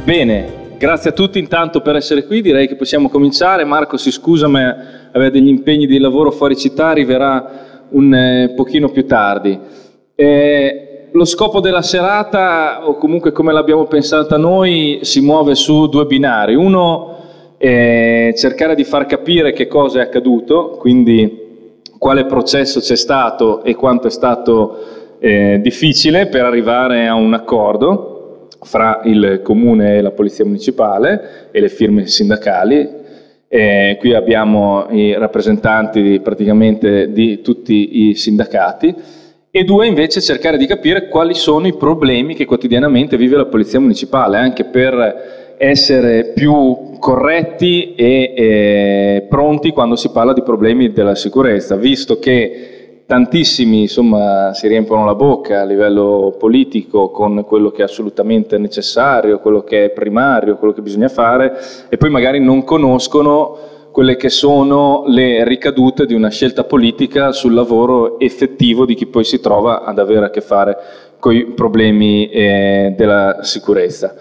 Bene, grazie a tutti intanto per essere qui, direi che possiamo cominciare. Marco si scusa ma aveva degli impegni di lavoro fuori città, arriverà un pochino più tardi. Lo scopo della serata, o comunque come l'abbiamo pensata noi, si muove su due binari. Uno è cercare di far capire che cosa è accaduto, quindi quale processo c'è stato e quanto è stato difficile per arrivare a un accordo fra il Comune e la Polizia Municipale e le firme sindacali. Qui abbiamo i rappresentanti praticamente di tutti i sindacati. E due, invece, cercare di capire quali sono i problemi che quotidianamente vive la Polizia Municipale, anche per essere più corretti e pronti quando si parla di problemi della sicurezza, visto che tantissimi insomma si riempiono la bocca a livello politico con quello che è assolutamente necessario, quello che è primario, quello che bisogna fare, e poi magari non conoscono quelle che sono le ricadute di una scelta politica sul lavoro effettivo di chi poi si trova ad avere a che fare con i problemi della sicurezza.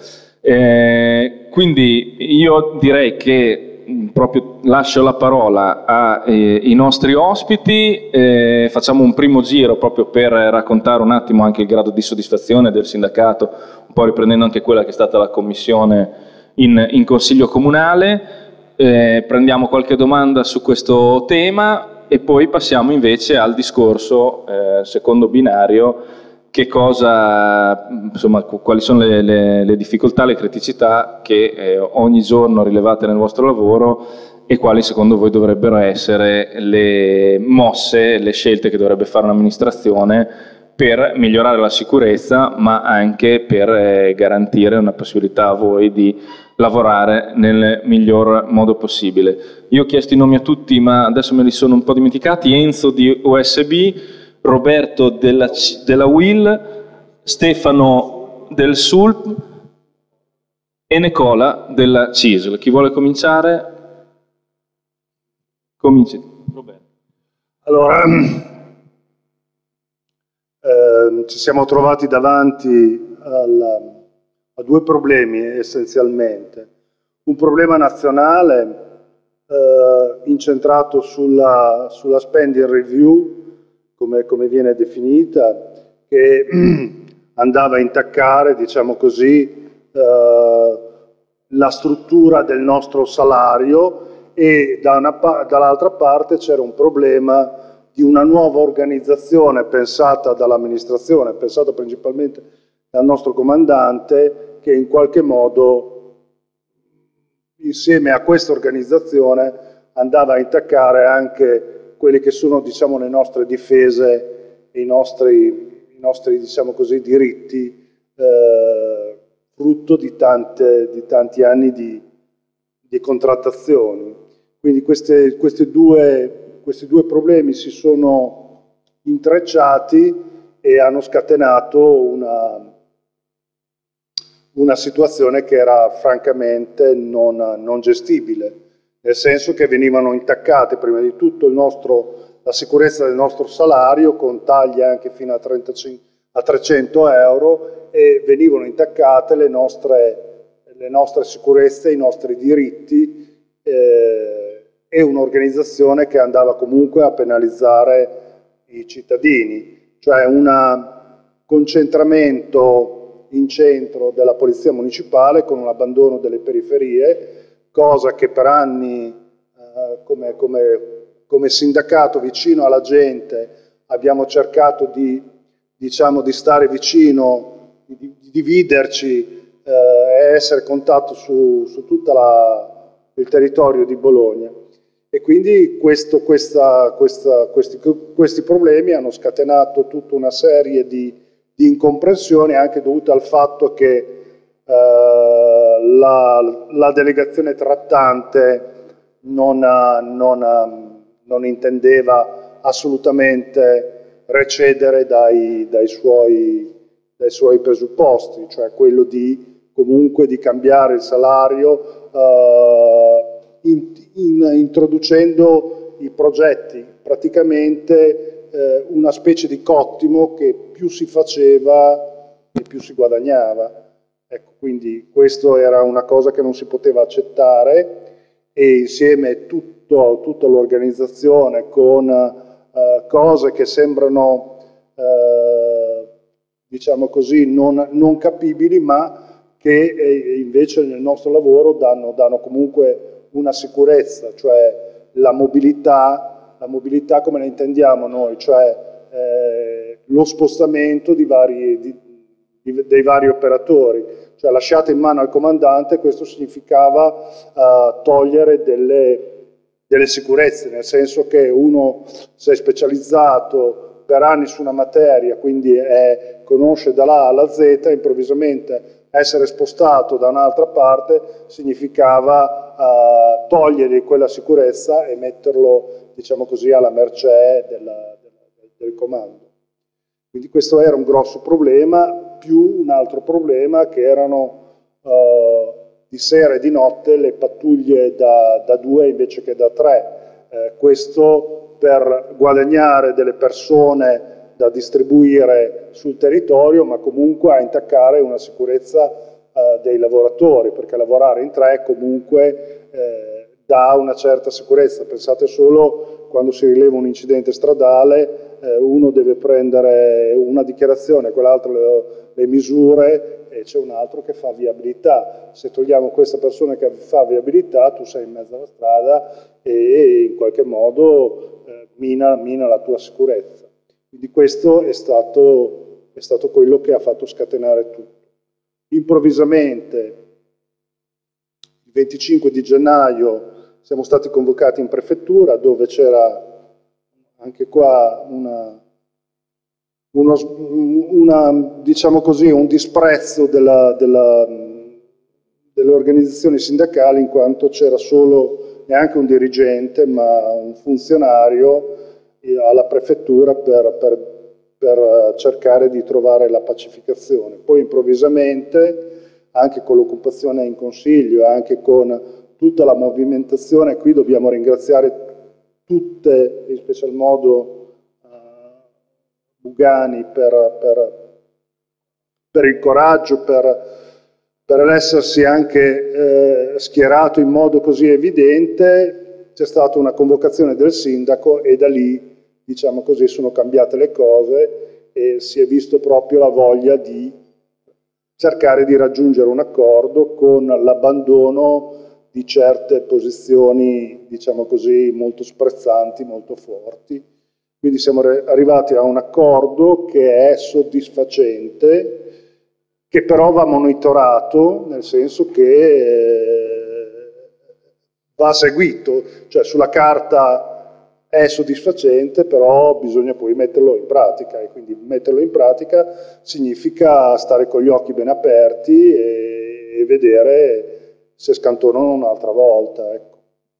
Quindi io direi che proprio lascio la parola ai nostri ospiti, facciamo un primo giro proprio per raccontare un attimo anche il grado di soddisfazione del sindacato, un po' riprendendo anche quella che è stata la commissione in Consiglio Comunale. Prendiamo qualche domanda su questo tema e poi passiamo invece al discorso secondo binario, che cosa, insomma, quali sono le difficoltà, le criticità che ogni giorno rilevate nel vostro lavoro e quali secondo voi dovrebbero essere le mosse, le scelte che dovrebbe fare un'amministrazione per migliorare la sicurezza, ma anche per garantire una possibilità a voi di lavorare nel miglior modo possibile. Io ho chiesto i nomi a tutti, ma adesso me li sono un po' dimenticati. Enzo di OSB, Roberto della WIL, Stefano del SULP e Nicola della CISL. Chi vuole cominciare? Cominci. Roberto. Allora, ci siamo trovati davanti a due problemi essenzialmente. Un problema nazionale incentrato sulla spending review, come viene definita, che andava a intaccare, diciamo così, la struttura del nostro salario, e dall'altra parte c'era un problema di una nuova organizzazione pensata dall'amministrazione, pensata principalmente dal nostro comandante, che in qualche modo, insieme a questa organizzazione, andava a intaccare anche quelli che sono, diciamo, le nostre difese e i nostri diciamo così, diritti, frutto di tanti anni di contrattazioni. Quindi questi due problemi si sono intrecciati e hanno scatenato una situazione che era francamente non gestibile, nel senso che venivano intaccate prima di tutto la sicurezza del nostro salario, con tagli anche fino a 300 euro, e venivano intaccate le nostre sicurezze, i nostri diritti, e un'organizzazione che andava comunque a penalizzare i cittadini, cioè un concentramento in centro della Polizia Municipale con un abbandono delle periferie, cosa che per anni come sindacato vicino alla gente abbiamo cercato diciamo, di stare vicino, di dividerci e essere a contatto su tutto il territorio di Bologna. E quindi questi problemi hanno scatenato tutta una serie di incomprensioni, anche dovute al fatto che la delegazione trattante non intendeva assolutamente recedere dai suoi presupposti, cioè quello comunque di cambiare il salario, introducendo i progetti, praticamente una specie di cottimo che più si faceva e più si guadagnava. Ecco, quindi questo era una cosa che non si poteva accettare, e insieme tutta l'organizzazione con cose che sembrano, diciamo così, non capibili, ma che invece nel nostro lavoro danno comunque una sicurezza, cioè la mobilità come la intendiamo noi, cioè lo spostamento dei vari operatori, cioè lasciate in mano al comandante. Questo significava togliere delle sicurezze, nel senso che uno si è specializzato per anni su una materia, quindi conosce dalla A alla Z, improvvisamente essere spostato da un'altra parte significava togliere quella sicurezza e metterlo, diciamo così, alla mercé del comando. Quindi questo era un grosso problema, più un altro problema che erano di sera e di notte le pattuglie da 2 invece che da 3. Questo per guadagnare delle persone da distribuire sul territorio, ma comunque a intaccare una sicurezza dei lavoratori, perché lavorare in 3 comunque dà una certa sicurezza. Pensate solo quando si rileva un incidente stradale, uno deve prendere una dichiarazione, quell'altro le misure, e c'è un altro che fa viabilità. Se togliamo questa persona che fa viabilità, tu sei in mezzo alla strada e in qualche modo mina la tua sicurezza. Quindi questo è stato quello che ha fatto scatenare tutto. Improvvisamente, il 25 di gennaio, siamo stati convocati in prefettura, dove c'era anche qua diciamo così, un disprezzo delle organizzazioni sindacali, in quanto c'era solo, neanche un dirigente, ma un funzionario alla prefettura per cercare di trovare la pacificazione. Poi improvvisamente, anche con l'occupazione in consiglio, anche con tutta la movimentazione, qui dobbiamo ringraziare tutte, in special modo Bugani per il coraggio, per essersi anche schierato in modo così evidente. C'è stata una convocazione del sindaco e da lì, diciamo così, sono cambiate le cose e si è visto proprio la voglia di cercare di raggiungere un accordo con l'abbandono di certe posizioni, diciamo così, molto sprezzanti, molto forti. Quindi siamo arrivati a un accordo che è soddisfacente, che però va monitorato, nel senso che va seguito, cioè sulla carta è soddisfacente, però bisogna poi metterlo in pratica, e quindi metterlo in pratica significa stare con gli occhi ben aperti e vedere se scantonano un'altra volta. Ecco.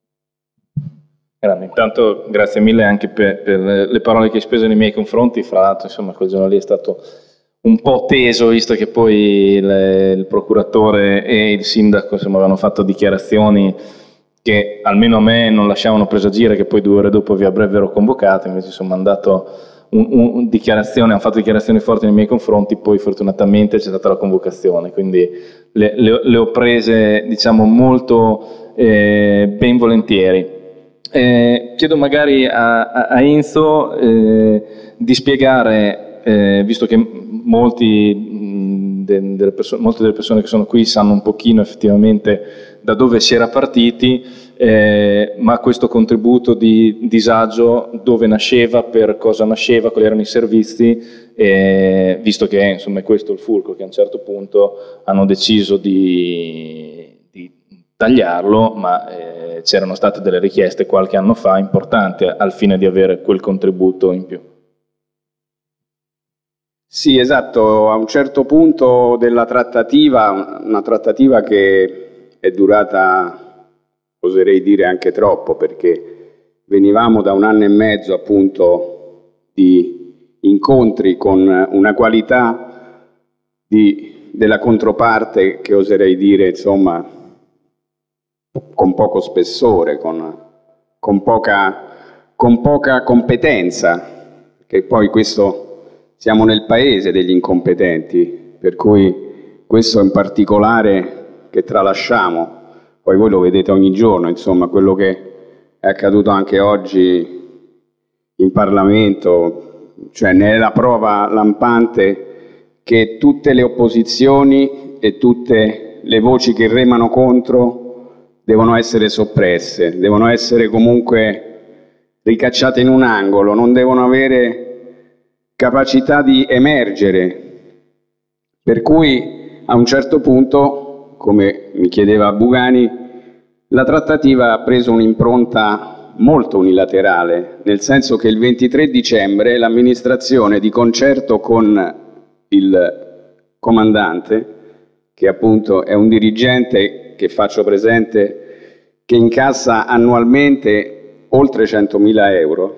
Intanto grazie mille anche per le parole che hai speso nei miei confronti. Fra l'altro, insomma, quel giorno lì è stato un po' teso, visto che poi il procuratore e il sindaco, insomma, avevano fatto dichiarazioni che almeno a me non lasciavano presagire che poi 2 ore dopo vi avrebbero convocato. Invece sono mandato hanno fatto dichiarazioni forti nei miei confronti, poi fortunatamente c'è stata la convocazione, quindi le ho prese, diciamo, molto ben volentieri. Chiedo magari a Enzo di spiegare, visto che molte delle persone che sono qui sanno un pochino effettivamente da dove si era partiti, ma questo contributo di disagio dove nasceva, per cosa nasceva, quali erano i servizi, visto che insomma è questo il fulcro, che a un certo punto hanno deciso di tagliarlo, ma c'erano state delle richieste qualche anno fa importanti al fine di avere quel contributo in più. Sì, esatto, a un certo punto della trattativa, una trattativa che è durata, oserei dire, anche troppo, perché venivamo da 1 anno e mezzo appunto di incontri con una qualità della controparte che oserei dire, insomma, con poco spessore, con poca competenza, perché poi questo siamo nel paese degli incompetenti, per cui questo è un particolare che tralasciamo, poi voi lo vedete ogni giorno, insomma, quello che è accaduto anche oggi in Parlamento, cioè ne è la prova lampante che tutte le opposizioni e tutte le voci che remano contro devono essere soppresse, devono essere comunque ricacciate in un angolo, non devono avere capacità di emergere. Per cui a un certo punto, come mi chiedeva Bugani, la trattativa ha preso un'impronta molto unilaterale, nel senso che il 23 dicembre l'amministrazione, di concerto con il comandante, che appunto è un dirigente che faccio presente che incassa annualmente oltre 100.000 euro,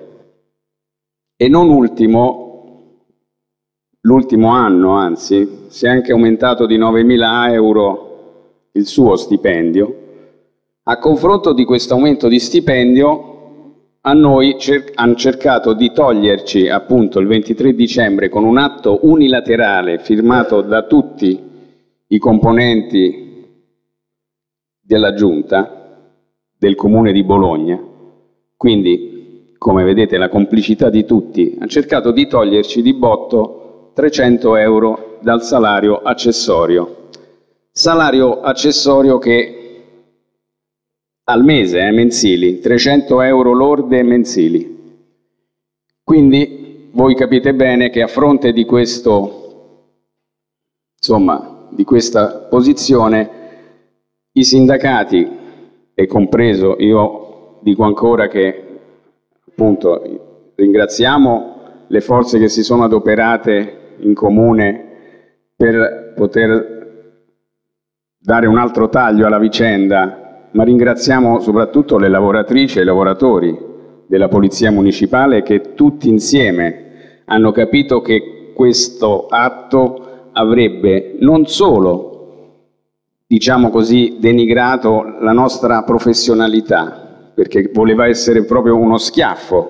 e non ultimo, l'ultimo anno anzi, si è anche aumentato di 9.000 euro il suo stipendio. A confronto di questo aumento di stipendio, a noi hanno cercato di toglierci appunto il 23 dicembre con un atto unilaterale firmato da tutti i componenti della Giunta del Comune di Bologna. Quindi, come vedete, la complicità di tutti, ha cercato di toglierci di botto 300 euro dal salario accessorio. Salario accessorio che al mese, mensili, 300 euro lorde mensili. Quindi voi capite bene che a fronte di questo, insomma, di questa posizione, i sindacati, e compreso, io dico ancora che appunto ringraziamo le forze che si sono adoperate in comune per poter dare un altro taglio alla vicenda, ma ringraziamo soprattutto le lavoratrici e i lavoratori della Polizia Municipale che tutti insieme hanno capito che questo atto avrebbe non solo, diciamo così, denigrato la nostra professionalità, perché voleva essere proprio uno schiaffo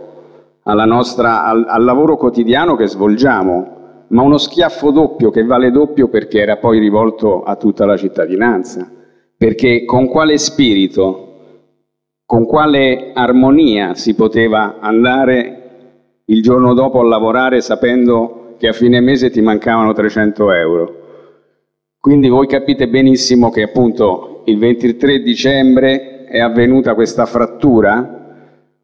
al lavoro quotidiano che svolgiamo, ma uno schiaffo doppio che vale doppio perché era poi rivolto a tutta la cittadinanza. Perché con quale spirito, con quale armonia si poteva andare il giorno dopo a lavorare sapendo che a fine mese ti mancavano 300 euro? Quindi voi capite benissimo che appunto il 23 dicembre è avvenuta questa frattura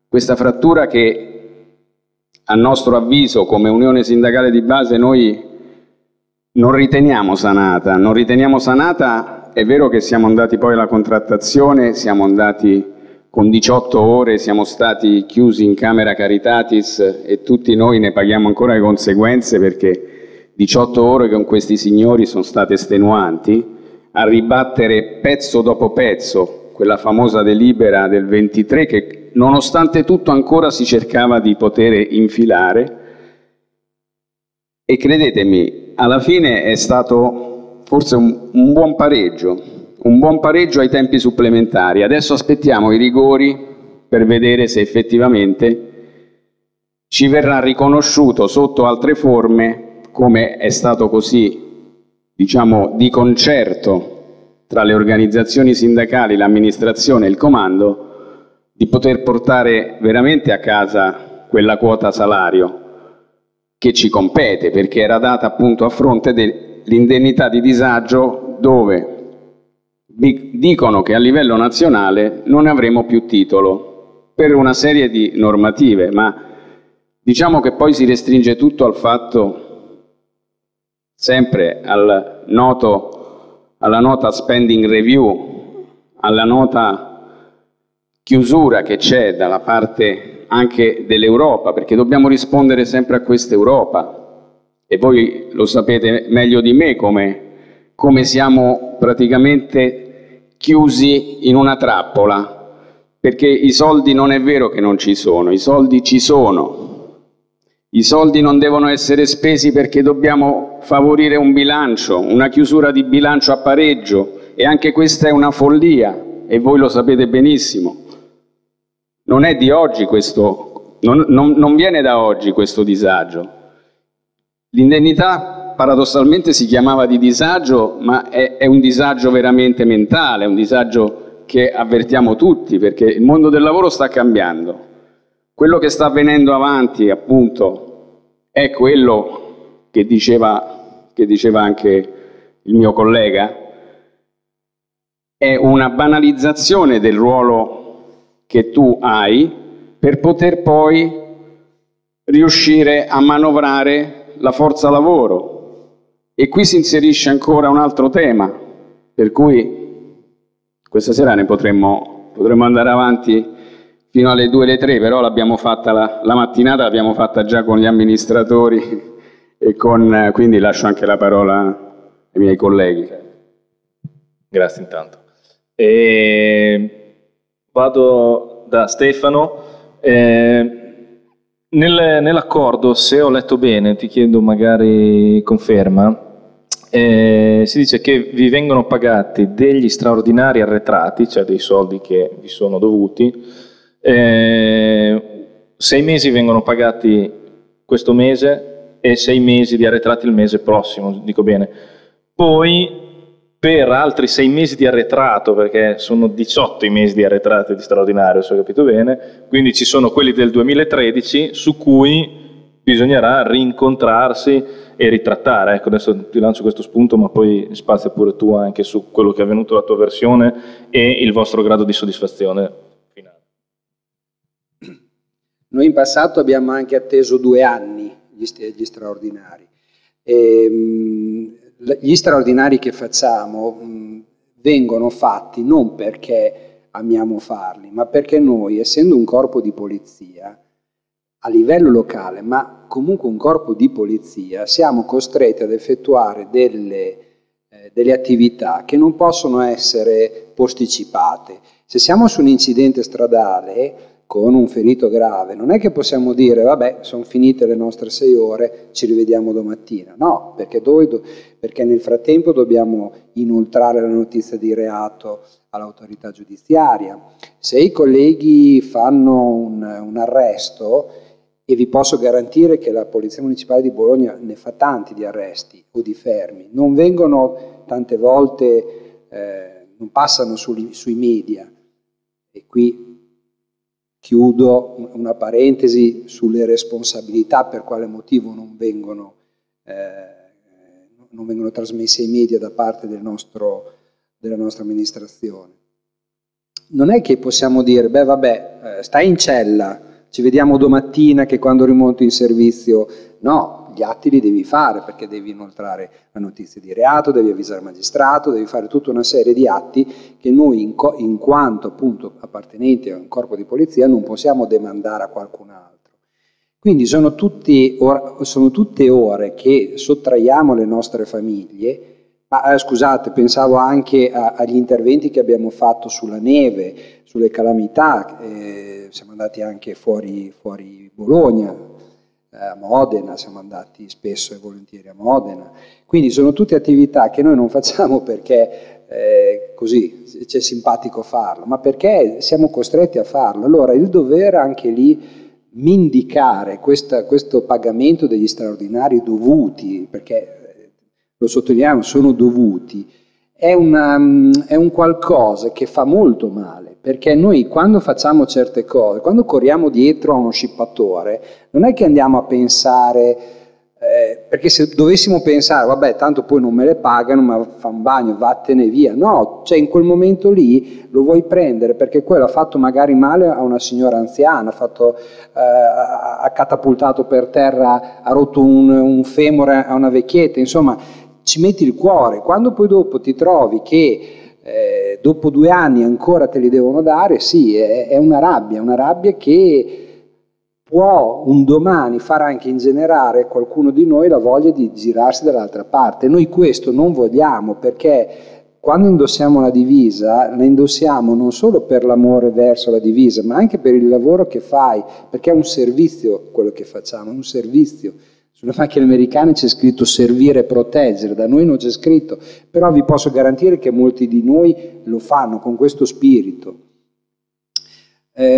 che a nostro avviso come Unione Sindacale di Base noi non riteniamo sanata. È vero che siamo andati poi alla contrattazione, siamo andati con 18 ore, siamo stati chiusi in camera caritatis e tutti noi ne paghiamo ancora le conseguenze perché 18 ore con questi signori sono state estenuanti, a ribattere pezzo dopo pezzo quella famosa delibera del 23 che nonostante tutto ancora si cercava di poter infilare, e credetemi, alla fine è stato forse un buon pareggio ai tempi supplementari. Adesso aspettiamo i rigori per vedere se effettivamente ci verrà riconosciuto sotto altre forme, come è stato così, diciamo, di concerto tra le organizzazioni sindacali, l'amministrazione e il comando, di poter portare veramente a casa quella quota salario che ci compete, perché era data appunto a fronte dell'indennità di disagio, dove dicono che a livello nazionale non ne avremo più titolo per una serie di normative, ma diciamo che poi si restringe tutto al fatto, sempre alla nota spending review, alla nota chiusura che c'è dalla parte anche dell'Europa, perché dobbiamo rispondere sempre a questa Europa, e voi lo sapete meglio di me come siamo praticamente chiusi in una trappola, perché i soldi non è vero che non ci sono, i soldi ci sono. I soldi non devono essere spesi perché dobbiamo favorire un bilancio, una chiusura di bilancio a pareggio, e anche questa è una follia e voi lo sapete benissimo. Non è di oggi questo, non viene da oggi questo disagio. L'indennità paradossalmente si chiamava di disagio, ma è un disagio veramente mentale, è un disagio che avvertiamo tutti, perché il mondo del lavoro sta cambiando. Quello che sta avvenendo avanti, appunto, è quello che diceva anche il mio collega, è una banalizzazione del ruolo che tu hai per poter poi riuscire a manovrare la forza lavoro. E qui si inserisce ancora un altro tema, per cui questa sera ne potremmo andare avanti fino alle 2 alle 3, però l'abbiamo fatta la mattinata, l'abbiamo fatta già con gli amministratori e quindi lascio anche la parola ai miei colleghi. Grazie intanto. Vado da Stefano. Nell'accordo, se ho letto bene, ti chiedo magari conferma, si dice che vi vengono pagati degli straordinari arretrati, cioè dei soldi che vi sono dovuti, 6 mesi vengono pagati questo mese e 6 mesi di arretrati il mese prossimo, dico bene. Poi per altri 6 mesi di arretrato, perché sono 18 i mesi di arretrato di straordinario, se ho capito bene, quindi ci sono quelli del 2013 su cui bisognerà rincontrarsi e ritrattare. Ecco, adesso ti lancio questo spunto, ma poi spazia pure tu anche su quello che è avvenuto, la tua versione e il vostro grado di soddisfazione finale. Noi in passato abbiamo anche atteso 2 anni gli straordinari. Gli straordinari che facciamo vengono fatti non perché amiamo farli, ma perché noi, essendo un corpo di polizia, a livello locale, ma comunque un corpo di polizia, siamo costretti ad effettuare delle attività che non possono essere posticipate. Se siamo su un incidente stradale con un ferito grave, non è che possiamo dire vabbè, sono finite le nostre 6 ore, ci rivediamo domattina. No, perché nel frattempo dobbiamo inoltrare la notizia di reato all'autorità giudiziaria. Se i colleghi fanno un arresto, e vi posso garantire che la Polizia Municipale di Bologna ne fa tanti di arresti o di fermi, non vengono tante volte, non passano sui media, e qui chiudo una parentesi sulle responsabilità, per quale motivo non vengono trasmesse ai media da parte della nostra amministrazione. Non è che possiamo dire, beh vabbè, stai in cella, ci vediamo domattina che quando rimonto in servizio. No, gli atti li devi fare, perché devi inoltrare la notizia di reato, devi avvisare il magistrato, devi fare tutta una serie di atti che noi in quanto appunto appartenenti a un corpo di polizia non possiamo demandare a qualcun altro. Quindi sono tutte ore che sottraiamo le nostre famiglie. Ma scusate, pensavo anche agli interventi che abbiamo fatto sulla neve, sulle calamità, siamo andati anche fuori Bologna, a Modena, siamo andati spesso e volentieri a Modena. Quindi sono tutte attività che noi non facciamo perché così c'è simpatico farlo, ma perché siamo costretti a farlo. Allora il dover anche lì mendicare questo pagamento degli straordinari dovuti, perché lo sottolineiamo, sono dovuti, è un qualcosa che fa molto male, perché noi quando facciamo certe cose, quando corriamo dietro a uno scippatore, non è che andiamo a pensare, perché se dovessimo pensare, vabbè, tanto poi non me le pagano, ma fa un bagno, vattene via. No, cioè in quel momento lì lo vuoi prendere perché quello ha fatto magari male a una signora anziana, ha catapultato per terra, ha rotto un femore a una vecchietta, insomma, ci metti il cuore. Quando poi dopo ti trovi che dopo 2 anni ancora te li devono dare, sì, è una rabbia che può un domani far anche ingenerare qualcuno di noi la voglia di girarsi dall'altra parte. Noi questo non vogliamo, perché quando indossiamo la divisa, la indossiamo non solo per l'amore verso la divisa, ma anche per il lavoro che fai, perché è un servizio quello che facciamo, è un servizio. Sulle macchine americane c'è scritto servire e proteggere, da noi non c'è scritto, però vi posso garantire che molti di noi lo fanno con questo spirito. È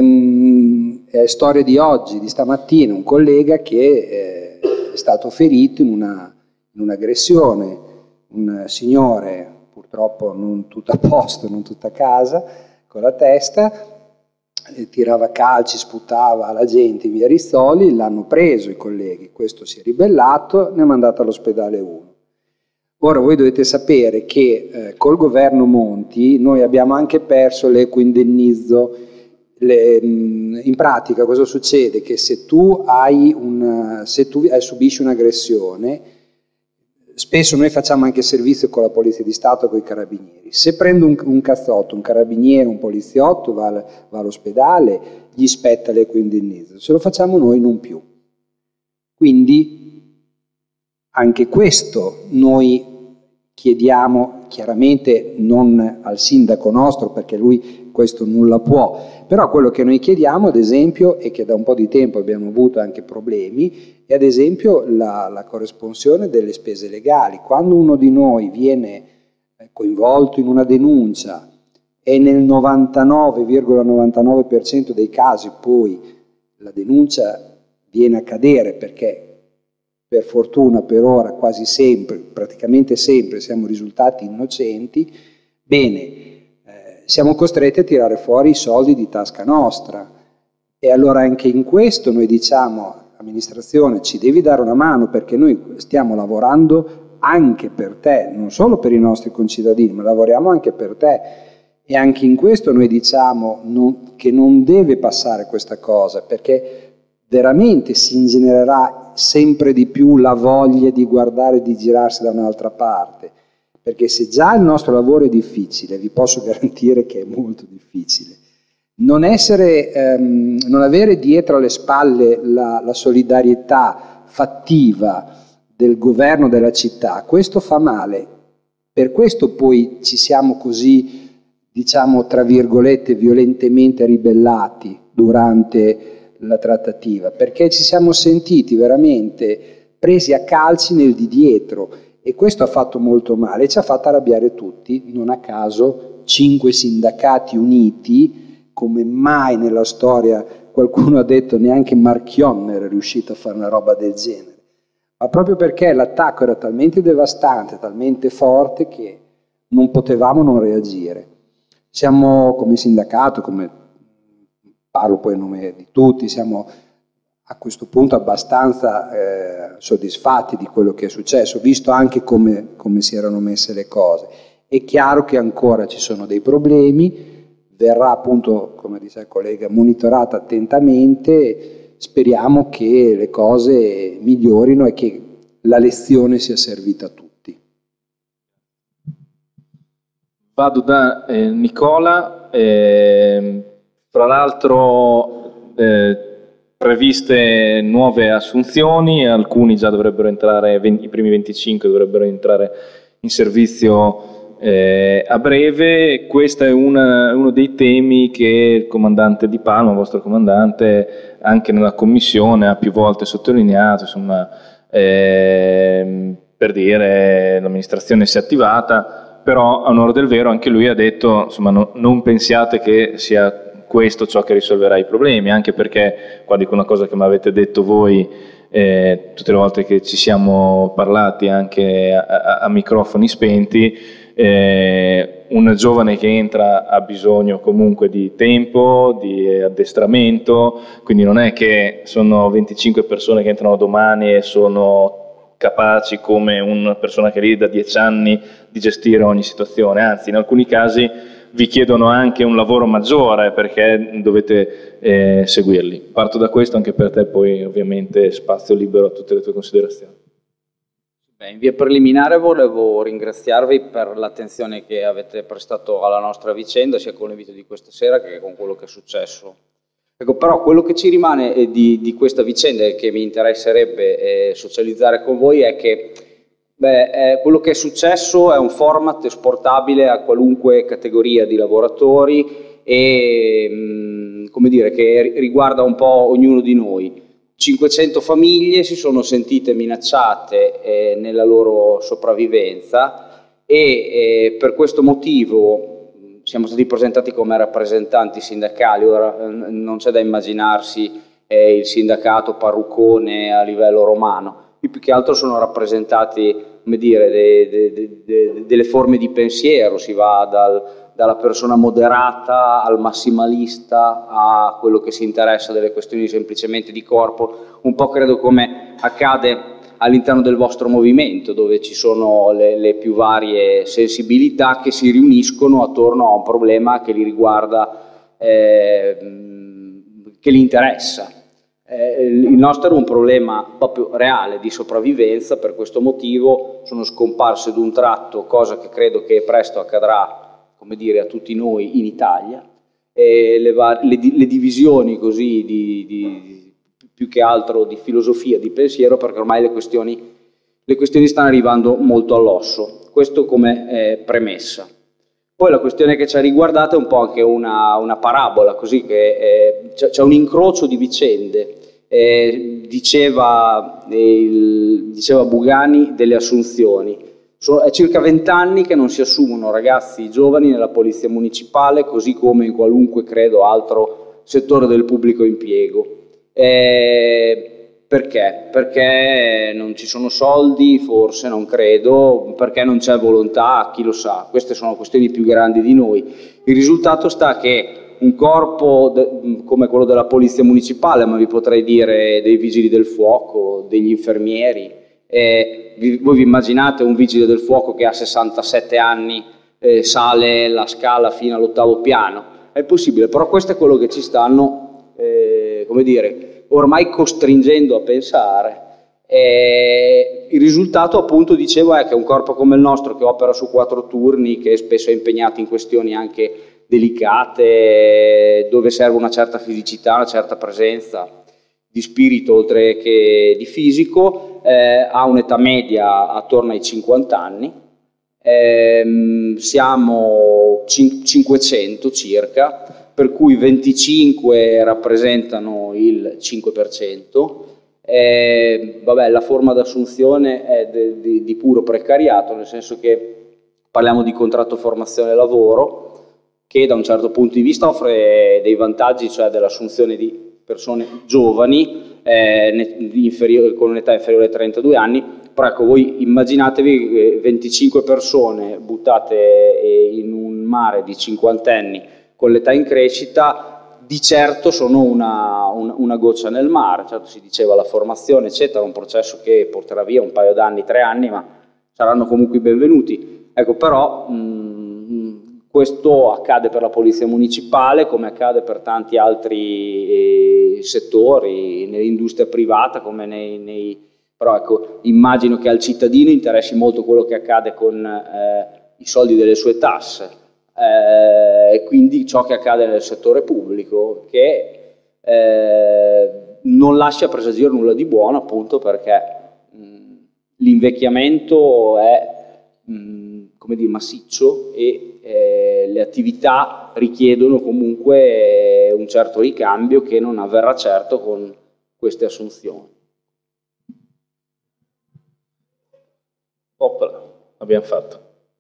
storia di oggi, di stamattina, un collega che è stato ferito in in un'aggressione, un signore, purtroppo non tutto a posto, non tutta a casa, con la testa, tirava calci, sputava la gente, via Rizzoli, l'hanno preso i colleghi, questo si è ribellato, ne ha mandato all'ospedale 1. Ora voi dovete sapere che col governo Monti noi abbiamo anche perso l'equo indennizzo. In pratica cosa succede? Che se tu subisci un'aggressione, spesso noi facciamo anche servizio con la Polizia di Stato, con i Carabinieri. Se prendo un cazzotto, un carabiniere, un poliziotto, va all'ospedale, gli spetta l'equo indennizzo. Se lo facciamo noi non più. Quindi anche questo noi chiediamo, chiaramente non al sindaco nostro, perché lui questo nulla può, però quello che noi chiediamo, ad esempio, e che da un po' di tempo abbiamo avuto anche problemi, è ad esempio la corresponsione delle spese legali. Quando uno di noi viene coinvolto in una denuncia e nel 99,99% dei casi poi la denuncia viene a cadere, perché per fortuna per ora quasi sempre, praticamente sempre siamo risultati innocenti, bene, siamo costretti a tirare fuori i soldi di tasca nostra. E allora anche in questo noi diciamo, amministrazione, ci devi dare una mano, perché noi stiamo lavorando anche per te, non solo per i nostri concittadini, ma lavoriamo anche per te. E anche in questo noi diciamo che non deve passare questa cosa, perché veramente si ingenererà sempre di più la voglia di guardare e di girarsi da un'altra parte, perché se già il nostro lavoro è difficile, vi posso garantire che è molto difficile, non avere dietro alle spalle la solidarietà fattiva del governo della città, questo fa male. Per questo poi ci siamo così, diciamo tra virgolette, violentemente ribellati durante la trattativa, perché ci siamo sentiti veramente presi a calci nel di dietro, e questo ha fatto molto male, ci ha fatto arrabbiare tutti. Non a caso 5 sindacati uniti, come mai nella storia qualcuno ha detto neanche Marchionne era riuscito a fare una roba del genere, ma proprio perché l'attacco era talmente devastante, talmente forte, che non potevamo non reagire. Siamo come sindacato, parlo poi a nome di tutti, siamo a questo punto abbastanza soddisfatti di quello che è successo, visto anche come si erano messe le cose. È chiaro che ancora ci sono dei problemi, verrà appunto, come dice il collega, monitorata attentamente, speriamo che le cose migliorino e che la lezione sia servita a tutti. Vado da Nicola, fra l'altro previste nuove assunzioni, alcuni già dovrebbero entrare, i primi 25 dovrebbero entrare in servizio a breve. Questo è uno dei temi che il comandante Di Palma, il vostro comandante, anche nella commissione ha più volte sottolineato, insomma, per dire l'amministrazione si è attivata, però a onore del vero anche lui ha detto, insomma, non pensiate che sia questo ciò che risolverà i problemi, anche perché, qua dico una cosa che mi avete detto voi tutte le volte che ci siamo parlati anche a microfoni spenti, un giovane che entra ha bisogno comunque di tempo, di addestramento, quindi non è che sono 25 persone che entrano domani e sono capaci come una persona che è lì da 10 anni di gestire ogni situazione, anzi in alcuni casi vi chiedono anche un lavoro maggiore perché dovete seguirli. Parto da questo, anche per te poi ovviamente spazio libero a tutte le tue considerazioni. Beh, in via preliminare volevo ringraziarvi per l'attenzione che avete prestato alla nostra vicenda, sia con l'invito di questa sera che con quello che è successo. Ecco, però quello che ci rimane di questa vicenda e che mi interesserebbe socializzare con voi è che quello che è successo è un format esportabile a qualunque categoria di lavoratori e come dire, che riguarda un po' ognuno di noi. 500 famiglie si sono sentite minacciate nella loro sopravvivenza e per questo motivo siamo stati presentati come rappresentanti sindacali. Ora non c'è da immaginarsi il sindacato parruccone a livello romano. più che altro sono rappresentati, come dire, delle forme di pensiero, si va dalla persona moderata al massimalista a quello che si interessa delle questioni semplicemente di corpo, un po' credo come accade all'interno del vostro movimento, dove ci sono le più varie sensibilità che si riuniscono attorno a un problema che li riguarda, che li interessa. Il nostro era un problema proprio reale di sopravvivenza, per questo motivo sono scomparse d'un tratto, cosa che credo che presto accadrà, come dire, a tutti noi in Italia, e le divisioni così più che altro di filosofia, di pensiero, perché ormai le questioni stanno arrivando molto all'osso. Questo come premessa. Poi la questione che ci ha riguardato è un po' anche una parabola, così che c'è un incrocio di vicende. Diceva Bugani delle assunzioni. È circa 20 anni che non si assumono ragazzi giovani nella polizia municipale, così come in qualunque, credo, altro settore del pubblico impiego. Perché? Perché non ci sono soldi, forse, non credo, perché non c'è volontà, chi lo sa. Queste sono questioni più grandi di noi. Il risultato sta che un corpo come quello della polizia municipale, ma vi potrei dire dei vigili del fuoco, degli infermieri, voi vi immaginate un vigile del fuoco che a 67 anni sale la scala fino all'8° piano? È possibile, però questo è quello che ci stanno come dire, ormai costringendo a pensare. Il risultato, appunto, dicevo, è che un corpo come il nostro, che opera su 4 turni, che spesso è impegnato in questioni anche delicate, dove serve una certa fisicità, una certa presenza di spirito oltre che di fisico, ha un'età media attorno ai 50 anni, siamo 500 circa, per cui 25 rappresentano il 5%. Vabbè, la forma d'assunzione è di puro precariato, nel senso che parliamo di contratto formazione lavoro, che da un certo punto di vista offre dei vantaggi, cioè dell'assunzione di persone giovani con un'età inferiore ai 32 anni, però ecco, voi immaginatevi 25 persone buttate in un mare di cinquantenni con l'età in crescita, di certo sono una goccia nel mare. Certo, si diceva la formazione eccetera, un processo che porterà via un paio d'anni, 3 anni, ma saranno comunque benvenuti. Ecco, però questo accade per la polizia municipale come accade per tanti altri settori, nell'industria privata come però ecco, immagino che al cittadino interessi molto quello che accade con i soldi delle sue tasse. E quindi ciò che accade nel settore pubblico, che non lascia presagire nulla di buono, appunto perché l'invecchiamento è come dire, massiccio, e le attività richiedono comunque un certo ricambio che non avverrà certo con queste assunzioni. Opla, abbiamo fatto.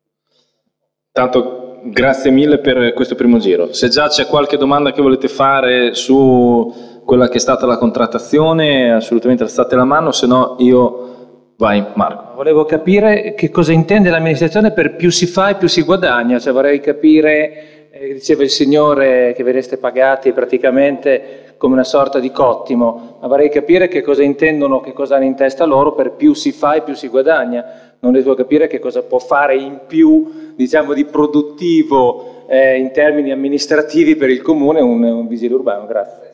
Tanto grazie mille per questo primo giro. Se già c'è qualche domanda che volete fare su quella che è stata la contrattazione, assolutamente alzate la mano, se no io... Vai Marco. Volevo capire che cosa intende l'amministrazione per più si fa e più si guadagna, cioè vorrei capire, diceva il signore che verreste pagati praticamente come una sorta di cottimo, ma vorrei capire che cosa intendono, che cosa hanno in testa loro per più si fa e più si guadagna. Non riesco a capire che cosa può fare in più, diciamo, di produttivo in termini amministrativi per il comune un vigile urbano. Grazie.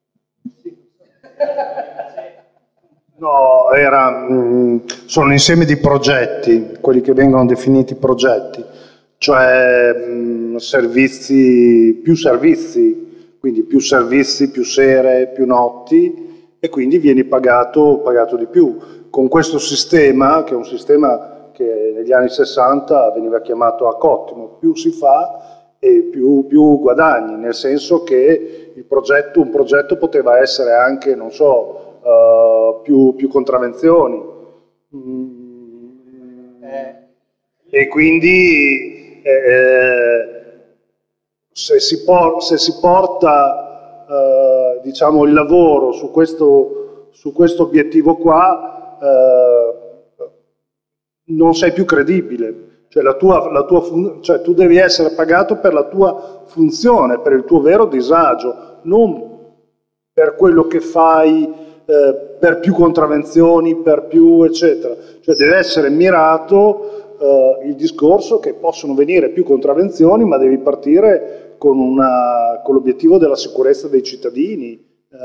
No, sono un insieme di progetti, quelli che vengono definiti progetti, cioè servizi, quindi più servizi, più sere, più notti, e quindi vieni pagato di più. Con questo sistema, che è un sistema che negli anni 60 veniva chiamato a cottimo, più si fa e più guadagni, nel senso che un progetto poteva essere anche, non so, più contravvenzioni, e quindi se si porta diciamo il lavoro su questo obiettivo qua, non sei più credibile. Cioè, cioè tu devi essere pagato per la tua funzione, per il tuo vero disagio, non per quello che fai, per più contravvenzioni, per più eccetera. Cioè deve essere mirato il discorso che possono venire più contravvenzioni, ma devi partire con l'obiettivo della sicurezza dei cittadini.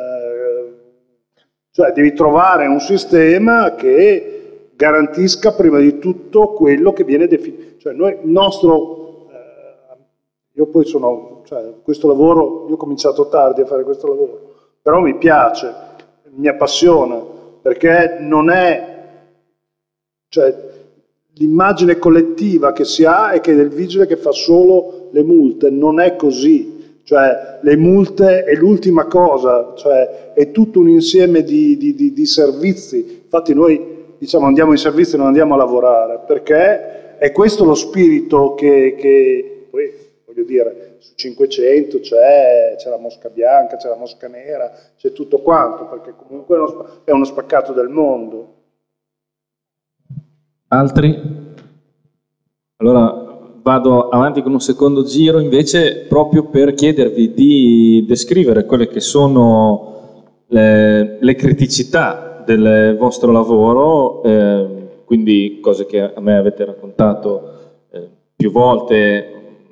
Cioè devi trovare un sistema che garantisca prima di tutto quello che viene definito. Cioè noi, il nostro, io poi questo lavoro, io ho cominciato tardi a fare questo lavoro, però mi piace, mi appassiona, perché non è, cioè l'immagine collettiva che si ha è che del vigile che fa solo le multe, non è così. Cioè le multe è l'ultima cosa, cioè è tutto un insieme di servizi. Infatti noi diciamo andiamo in servizio e non andiamo a lavorare, perché è questo lo spirito che poi voglio dire, su 500 c'è la mosca bianca, c'è la mosca nera, c'è tutto quanto, perché comunque è uno spaccato del mondo. Altri? Allora vado avanti con un secondo giro invece proprio per chiedervi di descrivere quelle che sono le criticità del vostro lavoro, quindi cose che a me avete raccontato più volte,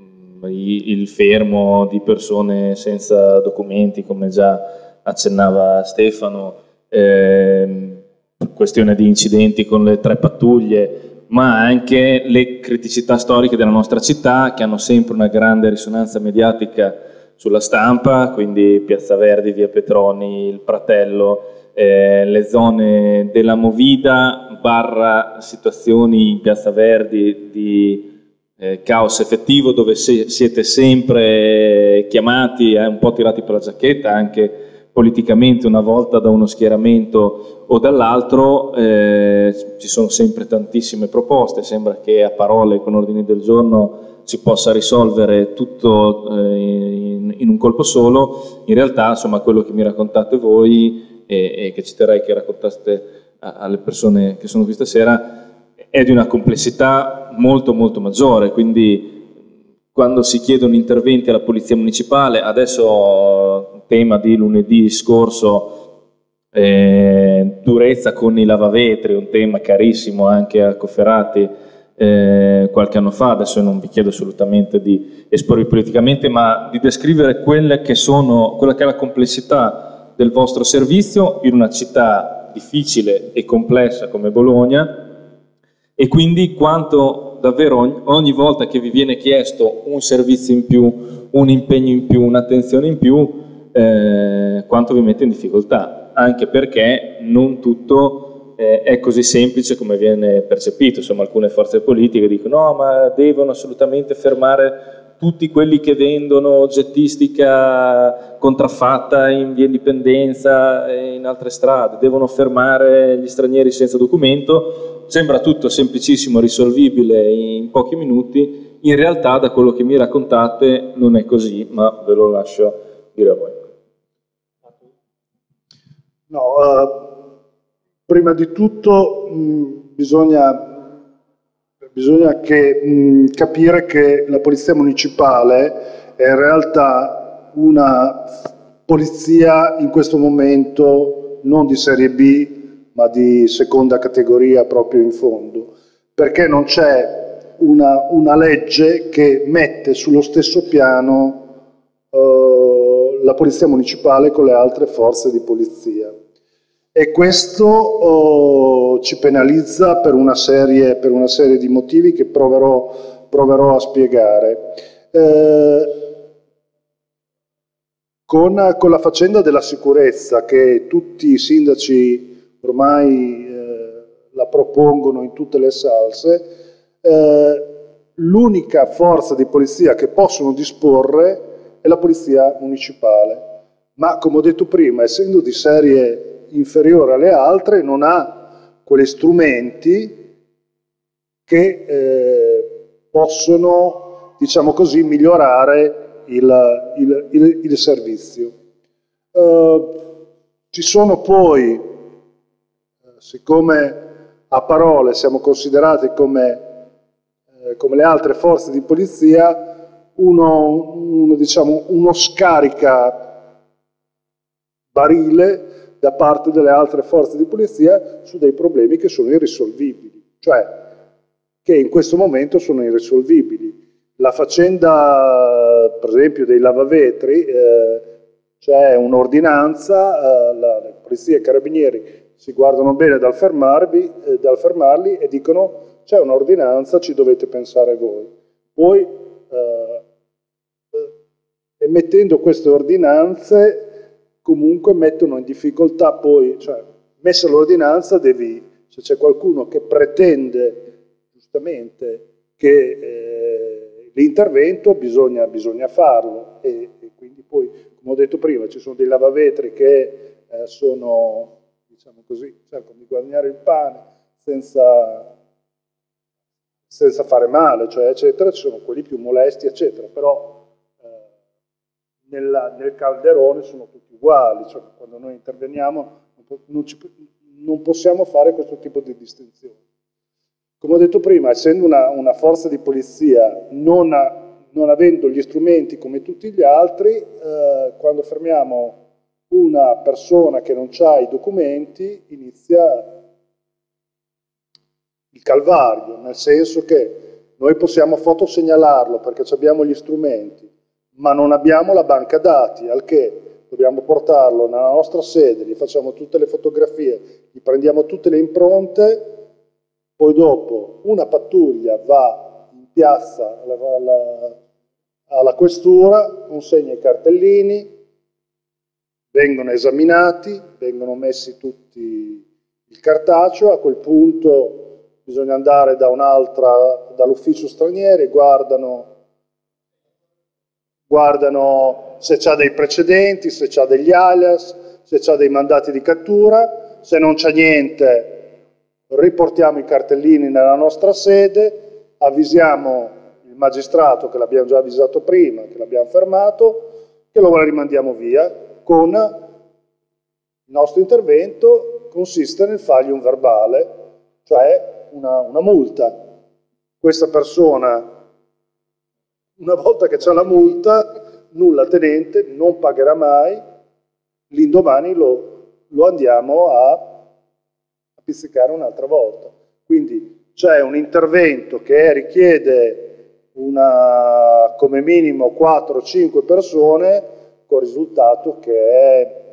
il fermo di persone senza documenti, come già accennava Stefano, questione di incidenti con le 3 pattuglie, ma anche le criticità storiche della nostra città che hanno sempre una grande risonanza mediatica sulla stampa, quindi Piazza Verdi, Via Petroni, il Pratello, le zone della Movida / situazioni in Piazza Verdi di caos effettivo, dove siete sempre chiamati, un po' tirati per la giacchetta, anche politicamente, una volta da uno schieramento o dall'altro. Ci sono sempre tantissime proposte, sembra che a parole con ordini del giorno si possa risolvere tutto in un colpo solo. In realtà, insomma, quello che mi raccontate voi e che ci terrei che raccontaste alle persone che sono qui stasera è di una complessità molto molto maggiore, quindi quando si chiedono interventi alla Polizia Municipale, adesso tema di lunedì scorso, durezza con i lavavetri, un tema carissimo anche a Cofferati qualche anno fa. Adesso non vi chiedo assolutamente di esporvi politicamente, ma di descrivere quella che è la complessità del vostro servizio in una città difficile e complessa come Bologna, e quindi quanto davvero ogni volta che vi viene chiesto un servizio in più, un impegno in più, un'attenzione in più, quanto vi mette in difficoltà, anche perché non tutto è così semplice come viene percepito. Insomma, alcune forze politiche dicono no, ma devono assolutamente fermare tutti quelli che vendono oggettistica contraffatta in via Indipendenza e in altre strade, devono fermare gli stranieri senza documento. Sembra tutto semplicissimo, risolvibile in pochi minuti. In realtà, da quello che mi raccontate, non è così, ma ve lo lascio dire a voi. No, prima di tutto bisogna capire che la Polizia Municipale è in realtà una polizia in questo momento non di serie B, ma di seconda categoria proprio in fondo, perché non c'è una legge che mette sullo stesso piano la Polizia Municipale con le altre forze di polizia. E questo ci penalizza per una serie di motivi che proverò a spiegare. Con la faccenda della sicurezza, che tutti i sindaci ormai la propongono in tutte le salse, l'unica forza di polizia che possono disporre è la Polizia Municipale. Ma, come ho detto prima, essendo di serie inferiore alle altre, non ha quegli strumenti che possono, diciamo così, migliorare il servizio. Ci sono poi siccome a parole siamo considerati come le altre forze di polizia, diciamo, uno scarica barile da parte delle altre forze di polizia su dei problemi che sono irrisolvibili, cioè che in questo momento sono irrisolvibili. La faccenda, per esempio, dei lavavetri, c'è un'ordinanza, la polizia e i carabinieri si guardano bene dal fermarli e dicono: c'è un'ordinanza, ci dovete pensare voi. Poi, emettendo queste ordinanze, comunque mettono in difficoltà poi, cioè, messa l'ordinanza, se c'è qualcuno che pretende giustamente che l'intervento, bisogna farlo, e quindi poi, come ho detto prima, ci sono dei lavavetri che sono, diciamo così, cercano di guadagnare il pane senza fare male, cioè, eccetera. Ci sono quelli più molesti, eccetera, però nel calderone sono tutti uguali, cioè, quando noi interveniamo non possiamo fare questo tipo di distinzione. Come ho detto prima, essendo una forza di polizia, non avendo gli strumenti come tutti gli altri, quando fermiamo una persona che non ha i documenti, inizia il calvario, nel senso che noi possiamo fotosegnalarlo perché abbiamo gli strumenti, ma non abbiamo la banca dati, al che dobbiamo portarlo nella nostra sede, gli facciamo tutte le fotografie, gli prendiamo tutte le impronte, poi dopo una pattuglia va in piazza alla questura, consegna i cartellini, vengono esaminati, vengono messi tutti il cartaceo, a quel punto bisogna andare dall'ufficio stranieri, guardano se c'ha dei precedenti, se c'ha degli alias, se c'ha dei mandati di cattura. Se non c'è niente, riportiamo i cartellini nella nostra sede, avvisiamo il magistrato, che l'abbiamo già avvisato prima, che l'abbiamo fermato, che lo rimandiamo via. Con il nostro intervento consiste nel fargli un verbale, cioè una multa. Questa persona, una volta che c'è la multa, nulla tenente, non pagherà mai, l'indomani lo andiamo a pizzicare un'altra volta. Quindi c'è un intervento che richiede come minimo 4-5 persone, con il risultato che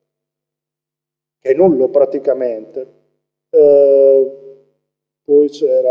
è nullo praticamente. Poi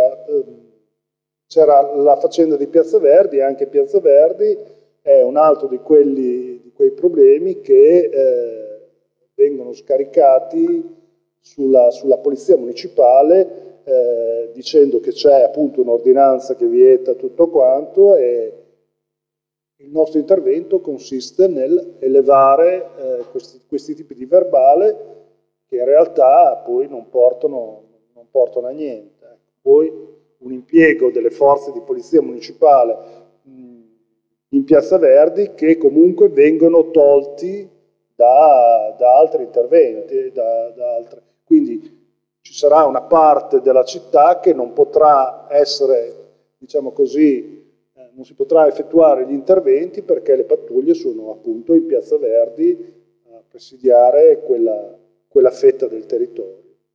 c'era la faccenda di Piazza Verdi, e anche Piazza Verdi è un altro di quei problemi che vengono scaricati sulla polizia municipale, dicendo che c'è appunto un'ordinanza che vieta tutto quanto, e il nostro intervento consiste nel elevare questi tipi di verbale, che in realtà poi non portano a niente. Poi un impiego delle forze di polizia municipale in Piazza Verdi che comunque vengono tolti da altri interventi, quindi ci sarà una parte della città che non potrà essere, diciamo così, non si potrà effettuare gli interventi perché le pattuglie sono appunto in Piazza Verdi a presidiare quella fetta del territorio.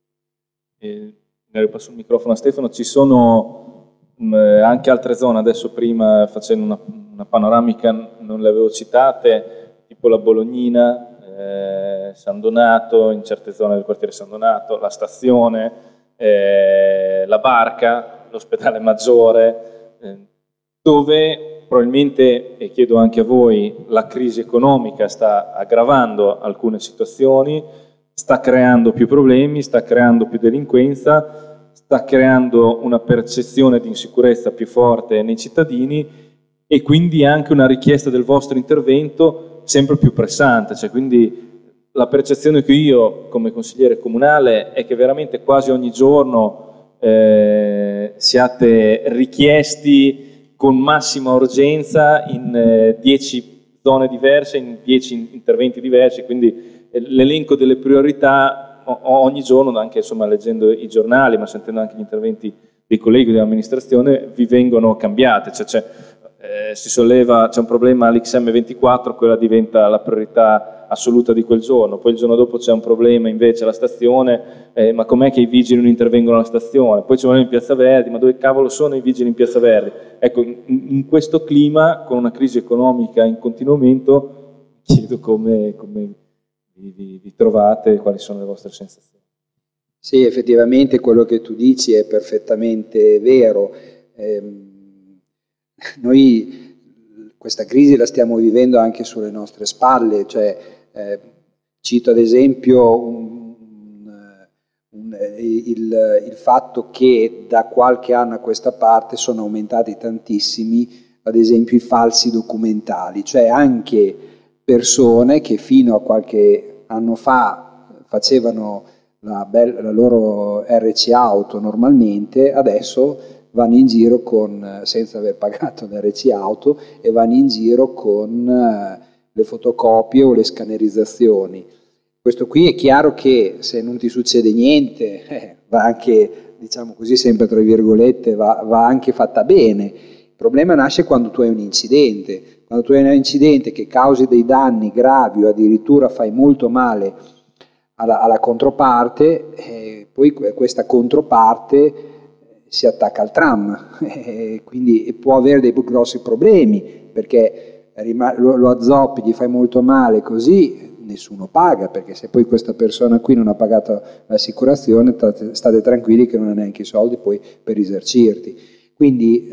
Ne ripasso il microfono a Stefano. Ci sono anche altre zone, adesso prima facendo una panoramica non le avevo citate, tipo la Bolognina, San Donato, in certe zone del quartiere San Donato, la stazione, la Barca, l'ospedale Maggiore, dove probabilmente, e chiedo anche a voi, la crisi economica sta aggravando alcune situazioni, sta creando più problemi, sta creando più delinquenza, sta creando una percezione di insicurezza più forte nei cittadini, e quindi anche una richiesta del vostro intervento sempre più pressante. Cioè, quindi la percezione che io come consigliere comunale è che veramente quasi ogni giorno siate richiesti con massima urgenza in 10 zone diverse, in 10 interventi diversi, quindi l'elenco delle priorità ogni giorno, anche insomma, leggendo i giornali, ma sentendo anche gli interventi dei colleghi dell'amministrazione, vi vengono cambiate. Cioè, si solleva, c'è un problema all'XM24, quella diventa la priorità assoluta di quel giorno, poi il giorno dopo c'è un problema invece alla stazione, ma com'è che i vigili non intervengono alla stazione, poi ci vogliono in Piazza Verdi, ma dove cavolo sono i vigili in Piazza Verdi? Ecco, in questo clima, con una crisi economica in continuo aumento, chiedo come vi trovate, quali sono le vostre sensazioni. Sì, effettivamente quello che tu dici è perfettamente vero. Noi questa crisi la stiamo vivendo anche sulle nostre spalle, cioè, cito ad esempio il fatto che da qualche anno a questa parte sono aumentati tantissimi, ad esempio, i falsi documentali, cioè anche persone che fino a qualche anno fa facevano la loro RC auto normalmente, adesso vanno in giro senza aver pagato l'RC auto, e vanno in giro con le fotocopie o le scannerizzazioni. Questo qui è chiaro che se non ti succede niente, va anche, diciamo così, sempre tra virgolette, va anche fatta bene. Il problema nasce quando tu hai un incidente. Quando tu hai un incidente che causi dei danni gravi o addirittura fai molto male alla controparte, poi questa controparte si attacca al tram, quindi può avere dei grossi problemi, perché lo azzoppi, gli fai molto male, così nessuno paga, perché se poi questa persona qui non ha pagato l'assicurazione, state tranquilli che non ha neanche i soldi poi per risarcirti. Quindi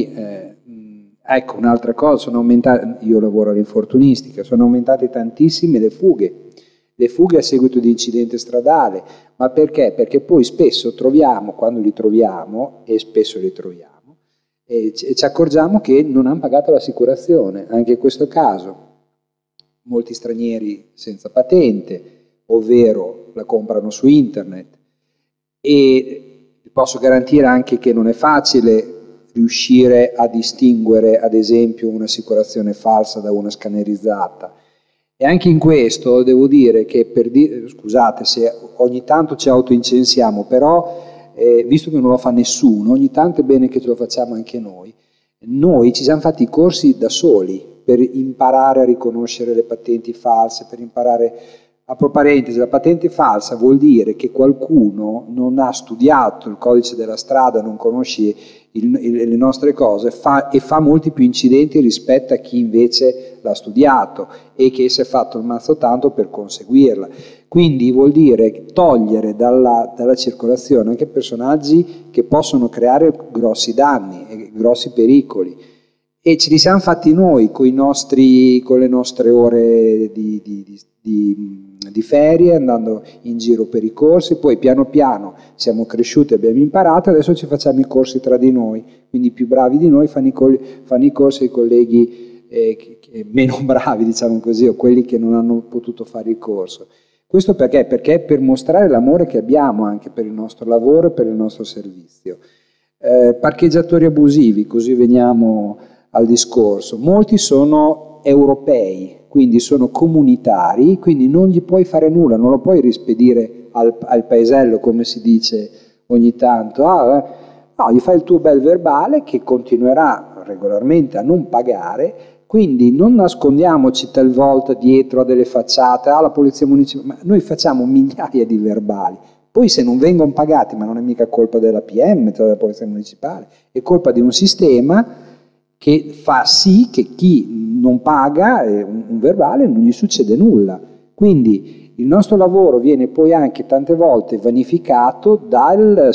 ecco, un'altra cosa, sono aumentate, io lavoro all'infortunistica, sono aumentate tantissime le fughe a seguito di incidente stradale. Ma perché? Perché poi spesso troviamo, quando li troviamo, e spesso li troviamo, ci accorgiamo che non hanno pagato l'assicurazione. Anche in questo caso, molti stranieri senza patente, ovvero la comprano su internet, e vi posso garantire anche che non è facile riuscire a distinguere, ad esempio, un'assicurazione falsa da una scannerizzata. E anche in questo devo dire che, scusate se ogni tanto ci autoincensiamo, però visto che non lo fa nessuno, ogni tanto è bene che ce lo facciamo anche noi. Noi ci siamo fatti i corsi da soli per imparare a riconoscere le patenti false, per imparare. Apro parentesi, la patente falsa vuol dire che qualcuno non ha studiato il codice della strada, non conosce le nostre cose e fa molti più incidenti rispetto a chi invece l'ha studiato e che si è fatto il mazzo tanto per conseguirla. Quindi vuol dire togliere dalla circolazione anche personaggi che possono creare grossi danni e grossi pericoli. E ce li siamo fatti noi con le nostre ore di ferie, andando in giro per i corsi, poi piano piano siamo cresciuti, abbiamo imparato, adesso ci facciamo i corsi tra di noi, quindi i più bravi di noi fanno i corsi ai colleghi meno bravi, diciamo così, o quelli che non hanno potuto fare il corso. Questo perché? Perché per mostrare l'amore che abbiamo anche per il nostro lavoro e per il nostro servizio. Parcheggiatori abusivi, così veniamo al discorso. Molti sono europei, quindi sono comunitari, quindi non gli puoi fare nulla, non lo puoi rispedire al paesello, come si dice ogni tanto. No, gli fai il tuo bel verbale che continuerà regolarmente a non pagare, quindi non nascondiamoci talvolta dietro a delle facciate, la polizia municipale, ma noi facciamo migliaia di verbali. Poi se non vengono pagati, ma non è mica colpa della PM, cioè della polizia municipale, è colpa di un sistema che fa sì che chi non paga un verbale non gli succede nulla. Quindi il nostro lavoro viene poi anche tante volte vanificato dal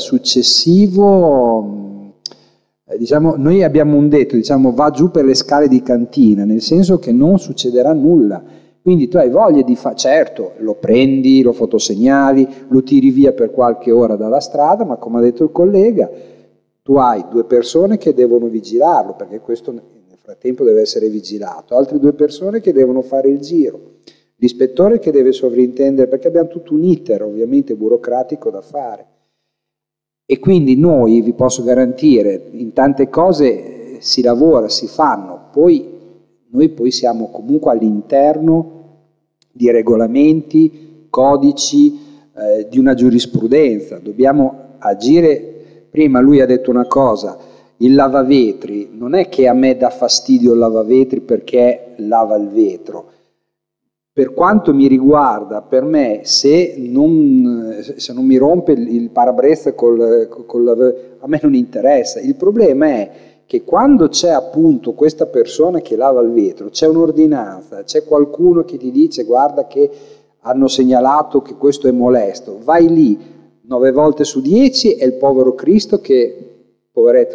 successivo, diciamo, noi abbiamo un detto, diciamo, va giù per le scale di cantina, nel senso che non succederà nulla. Quindi tu hai voglia di fare, certo, lo prendi, lo fotosegnali, lo tiri via per qualche ora dalla strada, ma come ha detto il collega, tu hai 2 persone che devono vigilarlo, perché questo nel frattempo deve essere vigilato, altre 2 persone che devono fare il giro, l'ispettore che deve sovrintendere, perché abbiamo tutto un iter ovviamente burocratico da fare. E quindi noi, vi posso garantire, in tante cose si lavora, si fanno, noi poi siamo comunque all'interno di regolamenti, codici, di una giurisprudenza, dobbiamo agire. Prima lui ha detto una cosa, il lavavetri, non è che a me dà fastidio il lavavetri perché lava il vetro. Per quanto mi riguarda, per me, se non mi rompe il parabrezza a me non interessa. Il problema è che quando c'è appunto questa persona che lava il vetro, c'è un'ordinanza, c'è qualcuno che ti dice guarda che hanno segnalato che questo è molesto, vai lì 9 volte su 10 è il povero Cristo che, poveretto,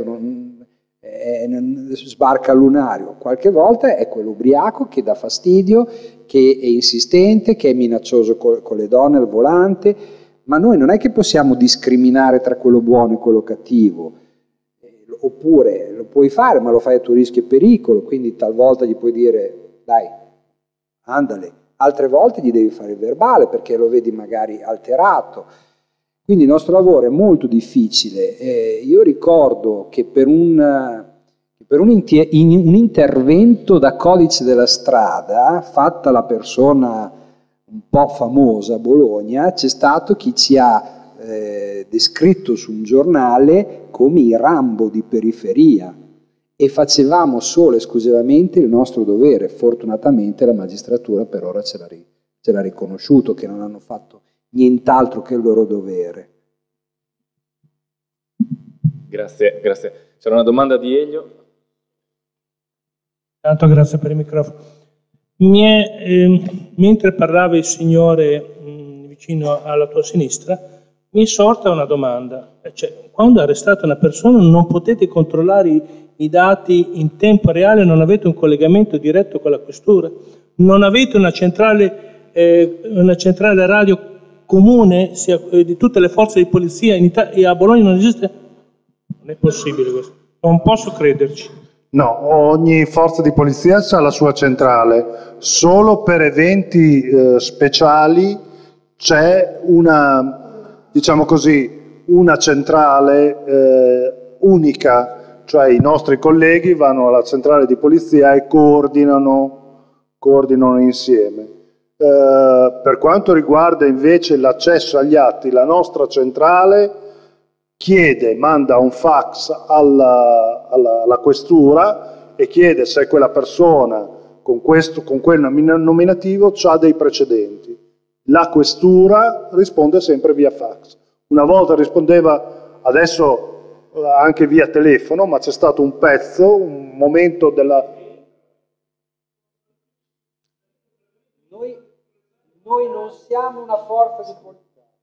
sbarca al lunario. Qualche volta è quello ubriaco che dà fastidio, che è insistente, che è minaccioso con le donne al volante, ma noi non è che possiamo discriminare tra quello buono e quello cattivo, oppure lo puoi fare ma lo fai a tuo rischio e pericolo, quindi talvolta gli puoi dire dai, andale, altre volte gli devi fare il verbale perché lo vedi magari alterato. Quindi il nostro lavoro è molto difficile. Io ricordo che per un intervento da codice della strada, fatta la persona un po' famosa a Bologna, c'è stato chi ci ha descritto su un giornale come i Rambo di periferia e facevamo solo e esclusivamente il nostro dovere. Fortunatamente la magistratura per ora ce l'ha riconosciuto, che non hanno fatto nient'altro che il loro dovere. Grazie, grazie. C'era una domanda di Elio? Tanto grazie per il microfono. Mentre parlava il signore vicino alla tua sinistra, mi è sorta una domanda. Cioè, quando arrestate una persona non potete controllare i dati in tempo reale, non avete un collegamento diretto con la questura, non avete una centrale radio comune di tutte le forze di polizia in Italia, e a Bologna non esiste? Non è possibile questo, non posso crederci. No, ogni forza di polizia ha la sua centrale, solo per eventi speciali c'è una, diciamo così, una centrale unica, cioè i nostri colleghi vanno alla centrale di polizia e coordinano insieme. Per quanto riguarda invece l'accesso agli atti, la nostra centrale manda un fax alla questura e chiede se quella persona con quel nominativo ha dei precedenti. La questura risponde sempre via fax. Una volta rispondeva, adesso anche via telefono, ma c'è stato un momento della... Noi non siamo una forza di polizia.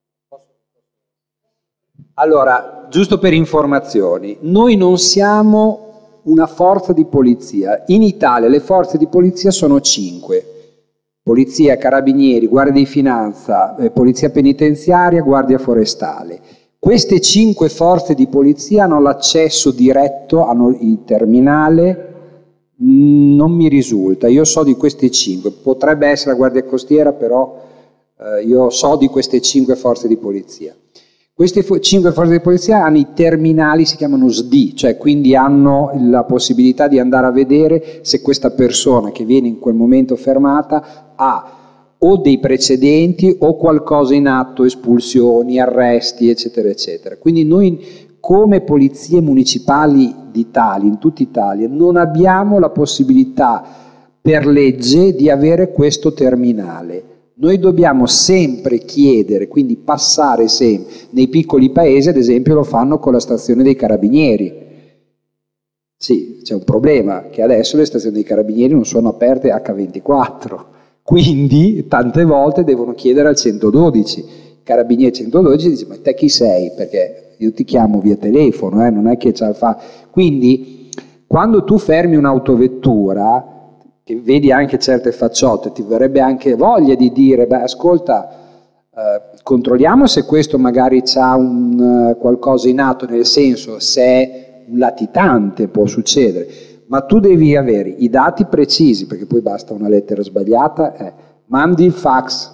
Allora, giusto per informazioni, noi non siamo una forza di polizia. In Italia le forze di polizia sono 5. Polizia, Carabinieri, Guardia di Finanza, Polizia Penitenziaria, Guardia Forestale. Queste 5 forze di polizia hanno l'accesso diretto, hanno il terminale, non mi risulta, io so di queste 5, potrebbe essere la Guardia Costiera, però io so di queste 5 forze di polizia. Queste 5 forze di polizia hanno i terminali, si chiamano SD, cioè quindi hanno la possibilità di andare a vedere se questa persona che viene in quel momento fermata ha o dei precedenti o qualcosa in atto, espulsioni, arresti, eccetera, eccetera. Quindi noi come polizie municipali d'Italia, in tutta Italia, non abbiamo la possibilità per legge di avere questo terminale. Noi dobbiamo sempre chiedere, quindi passare sempre. Nei piccoli paesi, ad esempio, lo fanno con la stazione dei Carabinieri. Sì, c'è un problema, che adesso le stazioni dei Carabinieri non sono aperte H24, quindi tante volte devono chiedere al 112. Il Carabinieri 112 dice, ma te chi sei? Perché io ti chiamo via telefono, non è che ce la fa. Quindi, quando tu fermi un'autovettura, che vedi anche certe facciotte, ti verrebbe anche voglia di dire, beh ascolta, controlliamo se questo magari ha qualcosa in atto, nel senso se è un latitante può succedere, ma tu devi avere i dati precisi, perché poi basta una lettera sbagliata, mandi il fax,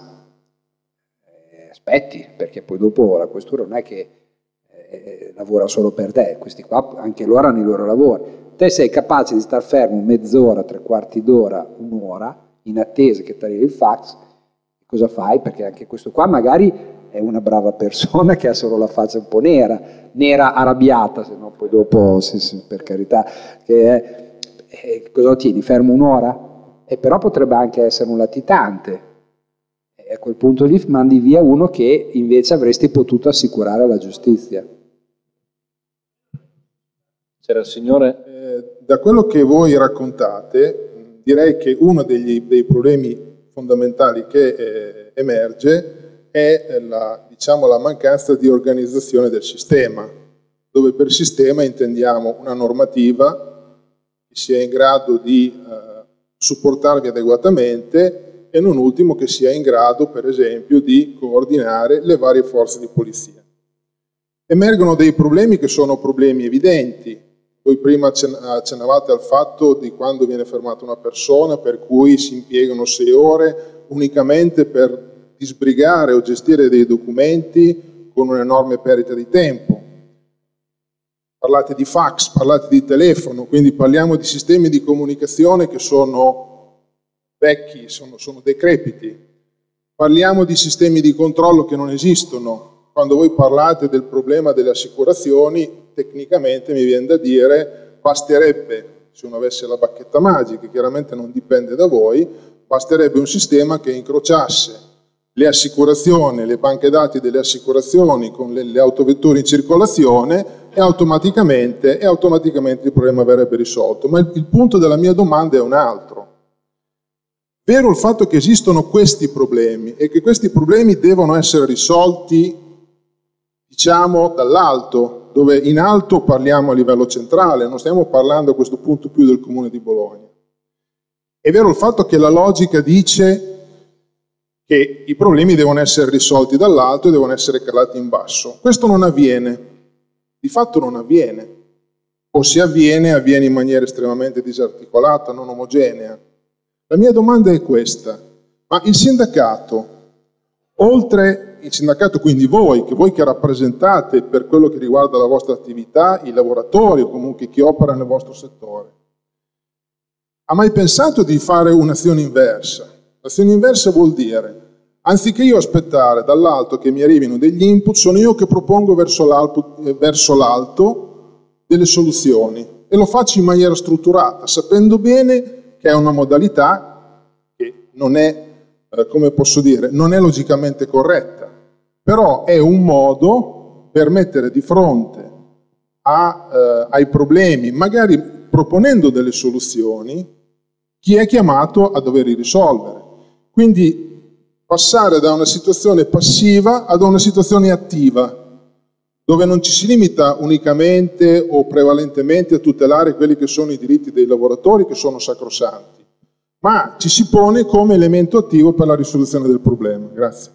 aspetti, perché poi dopo la questura non è che lavora solo per te, questi qua anche loro hanno i loro lavori. Te sei capace di star fermo mezz'ora, 3/4 d'ora, un'ora, in attesa che ti arrivi il fax, cosa fai? Perché anche questo qua magari è una brava persona che ha solo la faccia un po' nera arrabbiata, se no poi dopo, sì, per carità, cosa lo tieni, fermo un'ora? Però potrebbe anche essere un latitante, e a quel punto lì mandi via uno che invece avresti potuto assicurare alla giustizia. C'era il signore? Da quello che voi raccontate, direi che uno dei problemi fondamentali che emerge è la mancanza di organizzazione del sistema, dove per sistema intendiamo una normativa che sia in grado di supportarvi adeguatamente e non ultimo che sia in grado, per esempio, di coordinare le varie forze di polizia. Emergono dei problemi che sono problemi evidenti. Voi prima accennavate al fatto di quando viene fermata una persona, per cui si impiegano 6 ore unicamente per disbrigare o gestire dei documenti con un'enorme perdita di tempo. Parlate di fax, parlate di telefono, quindi parliamo di sistemi di comunicazione che sono vecchi, sono decrepiti. Parliamo di sistemi di controllo che non esistono. Quando voi parlate del problema delle assicurazioni, tecnicamente mi viene da dire, basterebbe, se uno avesse la bacchetta magica, chiaramente non dipende da voi, basterebbe un sistema che incrociasse le assicurazioni, le banche dati delle assicurazioni con le autovetture in circolazione e automaticamente il problema verrebbe risolto. Ma il punto della mia domanda è un altro. Vero il fatto che esistono questi problemi e che questi problemi devono essere risolti, diciamo, dall'alto, dove in alto parliamo a livello centrale, non stiamo parlando a questo punto più del Comune di Bologna. È vero il fatto che la logica dice che i problemi devono essere risolti dall'alto e devono essere calati in basso. Questo non avviene, di fatto non avviene, o se avviene, avviene in maniera estremamente disarticolata, non omogenea. La mia domanda è questa, ma il sindacato, oltre il sindacato, quindi voi che rappresentate per quello che riguarda la vostra attività, i lavoratori o comunque chi opera nel vostro settore, ha mai pensato di fare un'azione inversa? L'azione inversa vuol dire, anziché io aspettare dall'alto che mi arrivino degli input, sono io che propongo verso l'alto delle soluzioni e lo faccio in maniera strutturata, sapendo bene che è una modalità che non è, come posso dire, non è logicamente corretta, però è un modo per mettere di fronte ai problemi, magari proponendo delle soluzioni, chi è chiamato a doverli risolvere. Quindi passare da una situazione passiva ad una situazione attiva, dove non ci si limita unicamente o prevalentemente a tutelare quelli che sono i diritti dei lavoratori, che sono sacrosanti, ma ci si pone come elemento attivo per la risoluzione del problema. Grazie.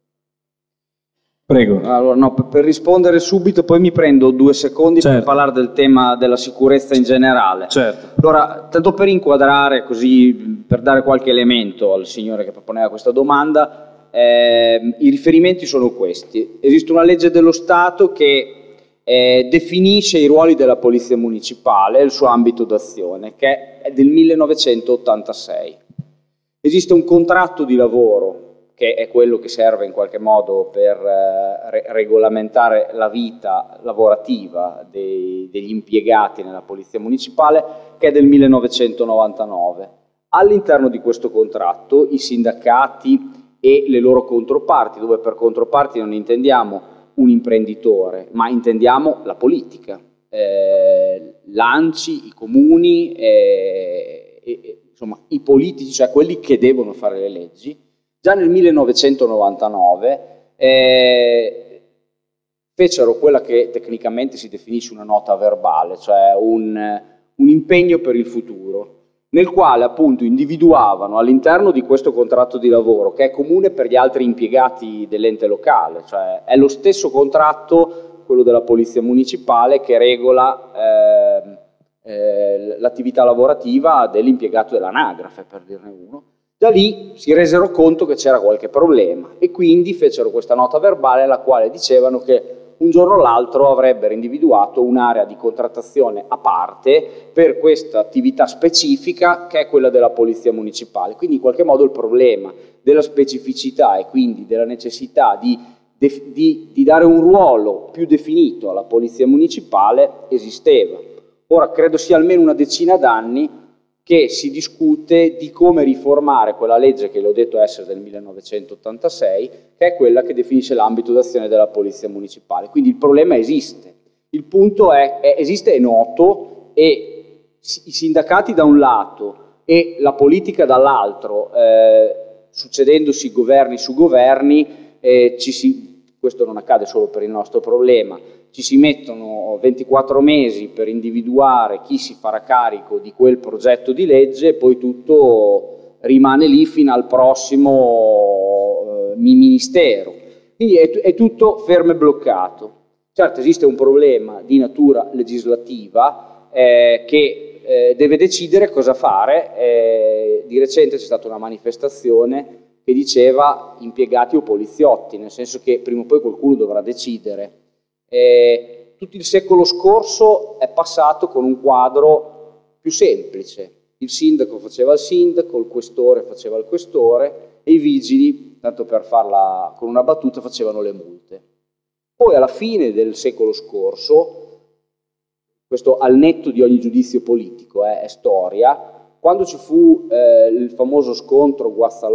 Prego. Allora, no, per rispondere subito, poi mi prendo 2 secondi per parlare del tema della sicurezza in generale. Certo. Allora, tanto per inquadrare, così per dare qualche elemento al signore che proponeva questa domanda, i riferimenti sono questi. Esiste una legge dello Stato che definisce i ruoli della Polizia Municipale e il suo ambito d'azione, che è del 1986. Esiste un contratto di lavoro che è quello che serve in qualche modo per regolamentare la vita lavorativa degli impiegati nella Polizia Municipale, che è del 1999. All'interno di questo contratto i sindacati e le loro controparti, dove per controparti non intendiamo un imprenditore, ma intendiamo la politica, l'ANCI, i comuni, insomma i politici, cioè quelli che devono fare le leggi. Già nel 1999 fecero quella che tecnicamente si definisce una nota verbale, cioè un impegno per il futuro, nel quale appunto individuavano all'interno di questo contratto di lavoro, che è comune per gli altri impiegati dell'ente locale, cioè è lo stesso contratto, quello della Polizia Municipale, che regola l'attività lavorativa dell'impiegato dell'anagrafe, per dirne uno. Da lì si resero conto che c'era qualche problema e quindi fecero questa nota verbale alla quale dicevano che un giorno o l'altro avrebbero individuato un'area di contrattazione a parte per questa attività specifica che è quella della Polizia Municipale. Quindi in qualche modo il problema della specificità e quindi della necessità di di dare un ruolo più definito alla polizia municipale esisteva. Ora credo sia almeno una decina d'anni che si discute di come riformare quella legge che l'ho detto essere del 1986, che è quella che definisce l'ambito d'azione della polizia municipale. Quindi il problema esiste. Il punto esiste, è noto, e i sindacati da un lato e la politica dall'altro, succedendosi governi su governi, questo non accade solo per il nostro problema, ci si mettono 24 mesi per individuare chi si farà carico di quel progetto di legge e poi tutto rimane lì fino al prossimo ministero. Quindi è tutto fermo e bloccato. Certo, esiste un problema di natura legislativa che deve decidere cosa fare. Di recente c'è stata una manifestazione che diceva impiegati o poliziotti, nel senso che prima o poi qualcuno dovrà decidere. Tutto il secolo scorso è passato con un quadro più semplice. Il sindaco faceva il sindaco, il questore faceva il questore e i vigili, tanto per farla con una battuta, facevano le multe. Poi alla fine del secolo scorso, questo al netto di ogni giudizio politico, è storia, quando ci fu il famoso scontro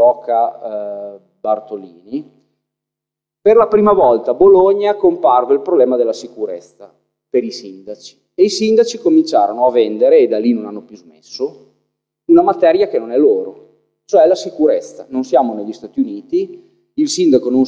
Guazzaloca-Bartolini, per la prima volta a Bologna comparve il problema della sicurezza per i sindaci e i sindaci cominciarono a vendere, e da lì non hanno più smesso, una materia che non è loro, cioè la sicurezza. Non siamo negli Stati Uniti, il sindaco non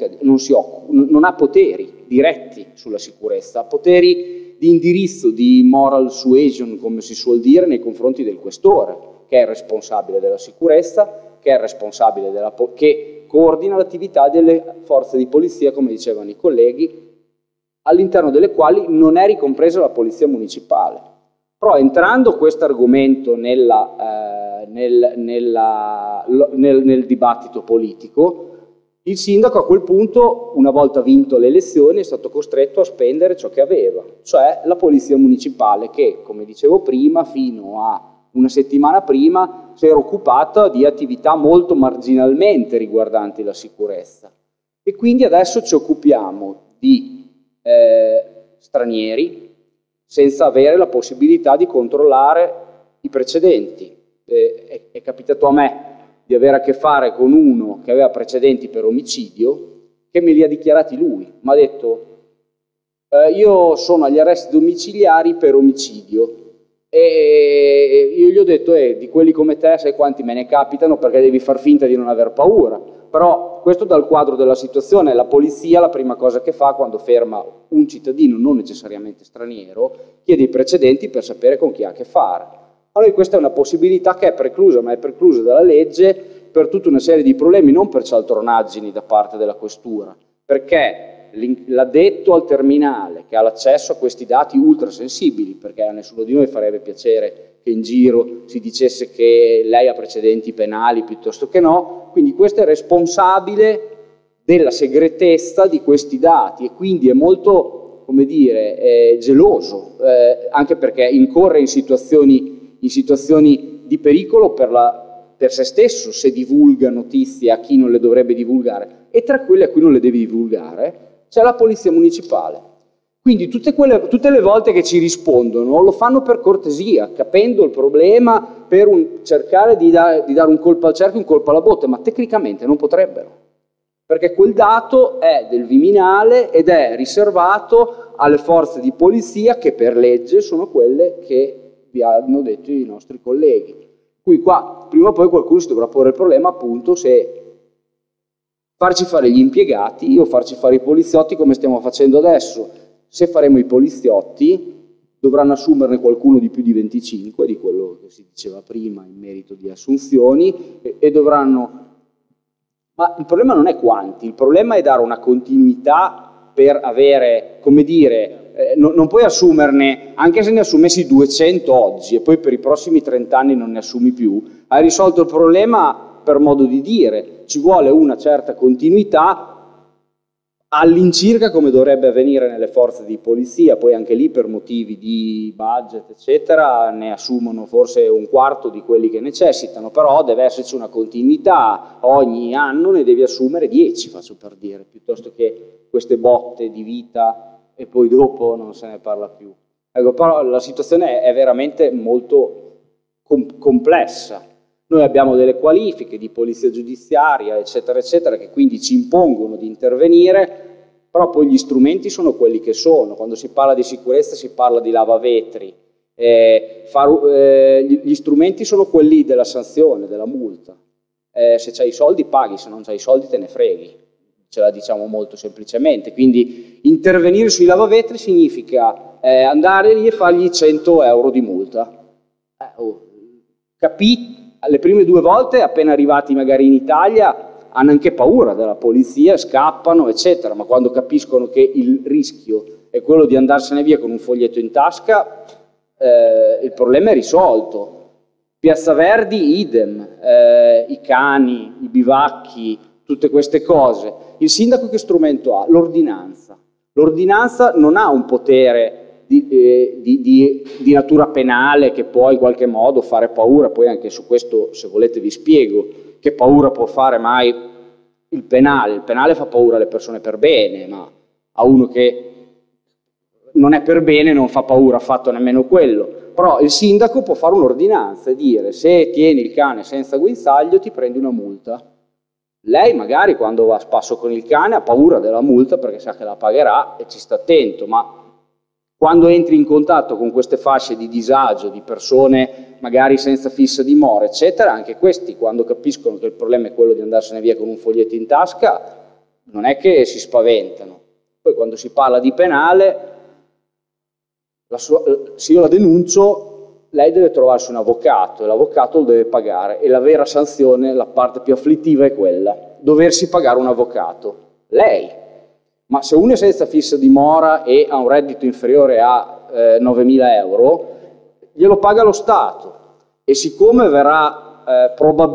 ha poteri diretti sulla sicurezza, ha poteri di indirizzo, di moral suasion, come si suol dire, nei confronti del questore, che è il responsabile della sicurezza, che è il responsabile che coordina l'attività delle forze di polizia, come dicevano i colleghi, all'interno delle quali non è ricompresa la polizia municipale. Però entrando questo argomento nel dibattito politico, il sindaco a quel punto, una volta vinto le elezioni, è stato costretto a spendere ciò che aveva, cioè la polizia municipale che, come dicevo prima, fino a una settimana prima si era occupata di attività molto marginalmente riguardanti la sicurezza. E quindi adesso ci occupiamo di stranieri senza avere la possibilità di controllare i precedenti. È capitato a me di avere a che fare con uno che aveva precedenti per omicidio, che me li ha dichiarati lui. Mi ha detto, io sono agli arresti domiciliari per omicidio, e io gli ho detto, di quelli come te sai quanti me ne capitano, perché devi far finta di non aver paura. Però questo dal quadro della situazione. La polizia la prima cosa che fa quando ferma un cittadino non necessariamente straniero, chiede i precedenti per sapere con chi ha a che fare. Allora questa è una possibilità che è preclusa, ma è preclusa dalla legge per tutta una serie di problemi, non per cialtronaggini da parte della questura, perché l'addetto al terminale che ha l'accesso a questi dati ultrasensibili, perché a nessuno di noi farebbe piacere che in giro si dicesse che lei ha precedenti penali piuttosto che no, quindi questo è responsabile della segretezza di questi dati e quindi è molto, come dire, geloso, anche perché incorre in situazioni di pericolo per se stesso se divulga notizie a chi non le dovrebbe divulgare, e tra quelle a cui non le deve divulgare c'è la polizia municipale. Quindi tutte le volte che ci rispondono lo fanno per cortesia, capendo il problema, per cercare di dare un colpo al cerchio, un colpo alla botte, ma tecnicamente non potrebbero, perché quel dato è del Viminale ed è riservato alle forze di polizia che per legge sono quelle che vi hanno detto i nostri colleghi. Qui qua prima o poi qualcuno si dovrà porre il problema, appunto, se farci fare gli impiegati o farci fare i poliziotti come stiamo facendo adesso. Se faremo i poliziotti dovranno assumerne qualcuno di più di 25, di quello che si diceva prima in merito di assunzioni, e dovranno... Ma il problema non è quanti, il problema è dare una continuità per avere, come dire, non puoi assumerne, anche se ne assumessi 200 oggi e poi per i prossimi 30 anni non ne assumi più, hai risolto il problema per modo di dire, ci vuole una certa continuità all'incirca come dovrebbe avvenire nelle forze di polizia, poi anche lì per motivi di budget eccetera ne assumono forse un quarto di quelli che necessitano, però deve esserci una continuità, ogni anno ne devi assumere 10, faccio per dire, piuttosto che queste botte di vita e poi dopo non se ne parla più. Ecco, però la situazione è veramente molto complessa. Noi abbiamo delle qualifiche di polizia giudiziaria, eccetera, eccetera, che quindi ci impongono di intervenire, però poi gli strumenti sono quelli che sono. Quando si parla di sicurezza si parla di lavavetri, gli strumenti sono quelli della sanzione, della multa. Se c'hai i soldi paghi, se non c'hai i soldi te ne freghi, ce la diciamo molto semplicemente. Quindi intervenire sui lavavetri significa andare lì e fargli 100 euro di multa. Capite? Le prime 2 volte, appena arrivati magari in Italia, hanno anche paura della polizia, scappano, eccetera, ma quando capiscono che il rischio è quello di andarsene via con un foglietto in tasca, il problema è risolto. Piazza Verdi, idem, i cani, i bivacchi, tutte queste cose. Il sindaco che strumento ha? L'ordinanza. L'ordinanza non ha un potere di natura penale che può in qualche modo fare paura, poi anche su questo se volete vi spiego che paura può fare mai il penale fa paura alle persone per bene, ma a uno che non è per bene non fa paura affatto nemmeno quello, però il sindaco può fare un'ordinanza e dire se tieni il cane senza guinzaglio ti prendi una multa. Lei magari quando va a spasso con il cane ha paura della multa perché sa che la pagherà e ci sta attento, ma quando entri in contatto con queste fasce di disagio, di persone magari senza fissa dimora, eccetera, anche questi quando capiscono che il problema è quello di andarsene via con un foglietto in tasca, non è che si spaventano. Poi quando si parla di penale, se io la denuncio, lei deve trovarsi un avvocato e l'avvocato lo deve pagare e la vera sanzione, la parte più afflittiva è quella, doversi pagare un avvocato. Lei. Ma se uno è senza fissa dimora e ha un reddito inferiore a 9.000 euro, glielo paga lo Stato e siccome verrà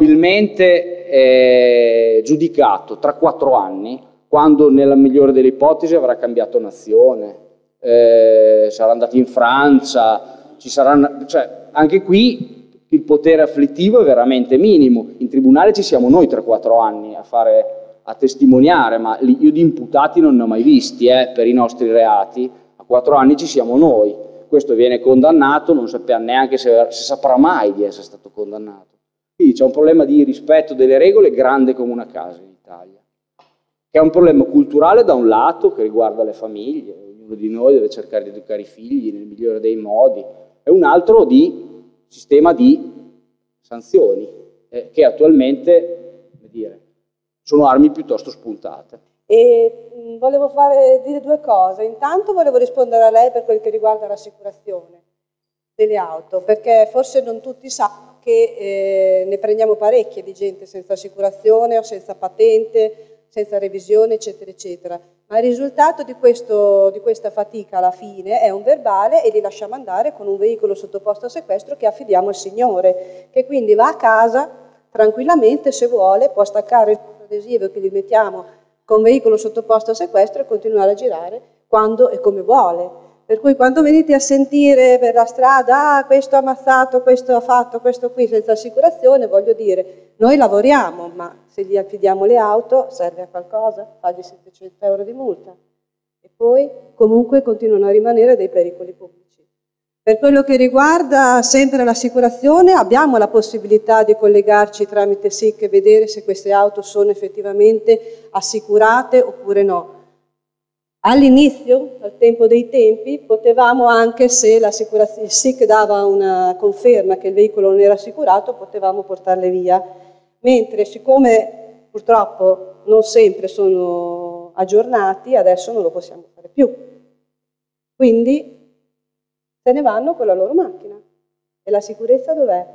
probabilmente giudicato tra 4 anni, quando nella migliore delle ipotesi avrà cambiato nazione, sarà andato in Francia, ci saranno, cioè, anche qui il potere afflittivo è veramente minimo. In tribunale ci siamo noi tra 4 anni a testimoniare, ma io di imputati non ne ho mai visti per i nostri reati, a 4 anni ci siamo noi, questo viene condannato, non sappiamo neanche se saprà mai di essere stato condannato. Quindi c'è un problema di rispetto delle regole grande come una casa in Italia, che è un problema culturale da un lato che riguarda le famiglie, ognuno di noi deve cercare di educare i figli nel migliore dei modi, e un altro di sistema di sanzioni, che attualmente, come dire, sono armi piuttosto spuntate. E volevo dire 2 cose. Intanto volevo rispondere a lei per quel che riguarda l'assicurazione delle auto, perché forse non tutti sanno che ne prendiamo parecchie di gente senza assicurazione o senza patente, senza revisione, eccetera, eccetera. Ma il risultato di questa fatica alla fine è un verbale e li lasciamo andare con un veicolo sottoposto a sequestro che affidiamo al Signore, che quindi va a casa tranquillamente, se vuole, può staccare il adesivo che gli mettiamo con veicolo sottoposto a sequestro e continuare a girare quando e come vuole. Per cui quando venite a sentire per la strada questo ha ammazzato, questo ha fatto, questo qui senza assicurazione, voglio dire, noi lavoriamo, ma se gli affidiamo le auto serve a qualcosa, fagli 700 euro di multa e poi comunque continuano a rimanere dei pericoli pubblici. Per quello che riguarda sempre l'assicurazione, abbiamo la possibilità di collegarci tramite SIC e vedere se queste auto sono effettivamente assicurate oppure no. All'inizio, al tempo dei tempi, potevamo anche, se il SIC dava una conferma che il veicolo non era assicurato, potevamo portarle via, mentre siccome purtroppo non sempre sono aggiornati, adesso non lo possiamo fare più. Quindi se ne vanno con la loro macchina. E la sicurezza dov'è?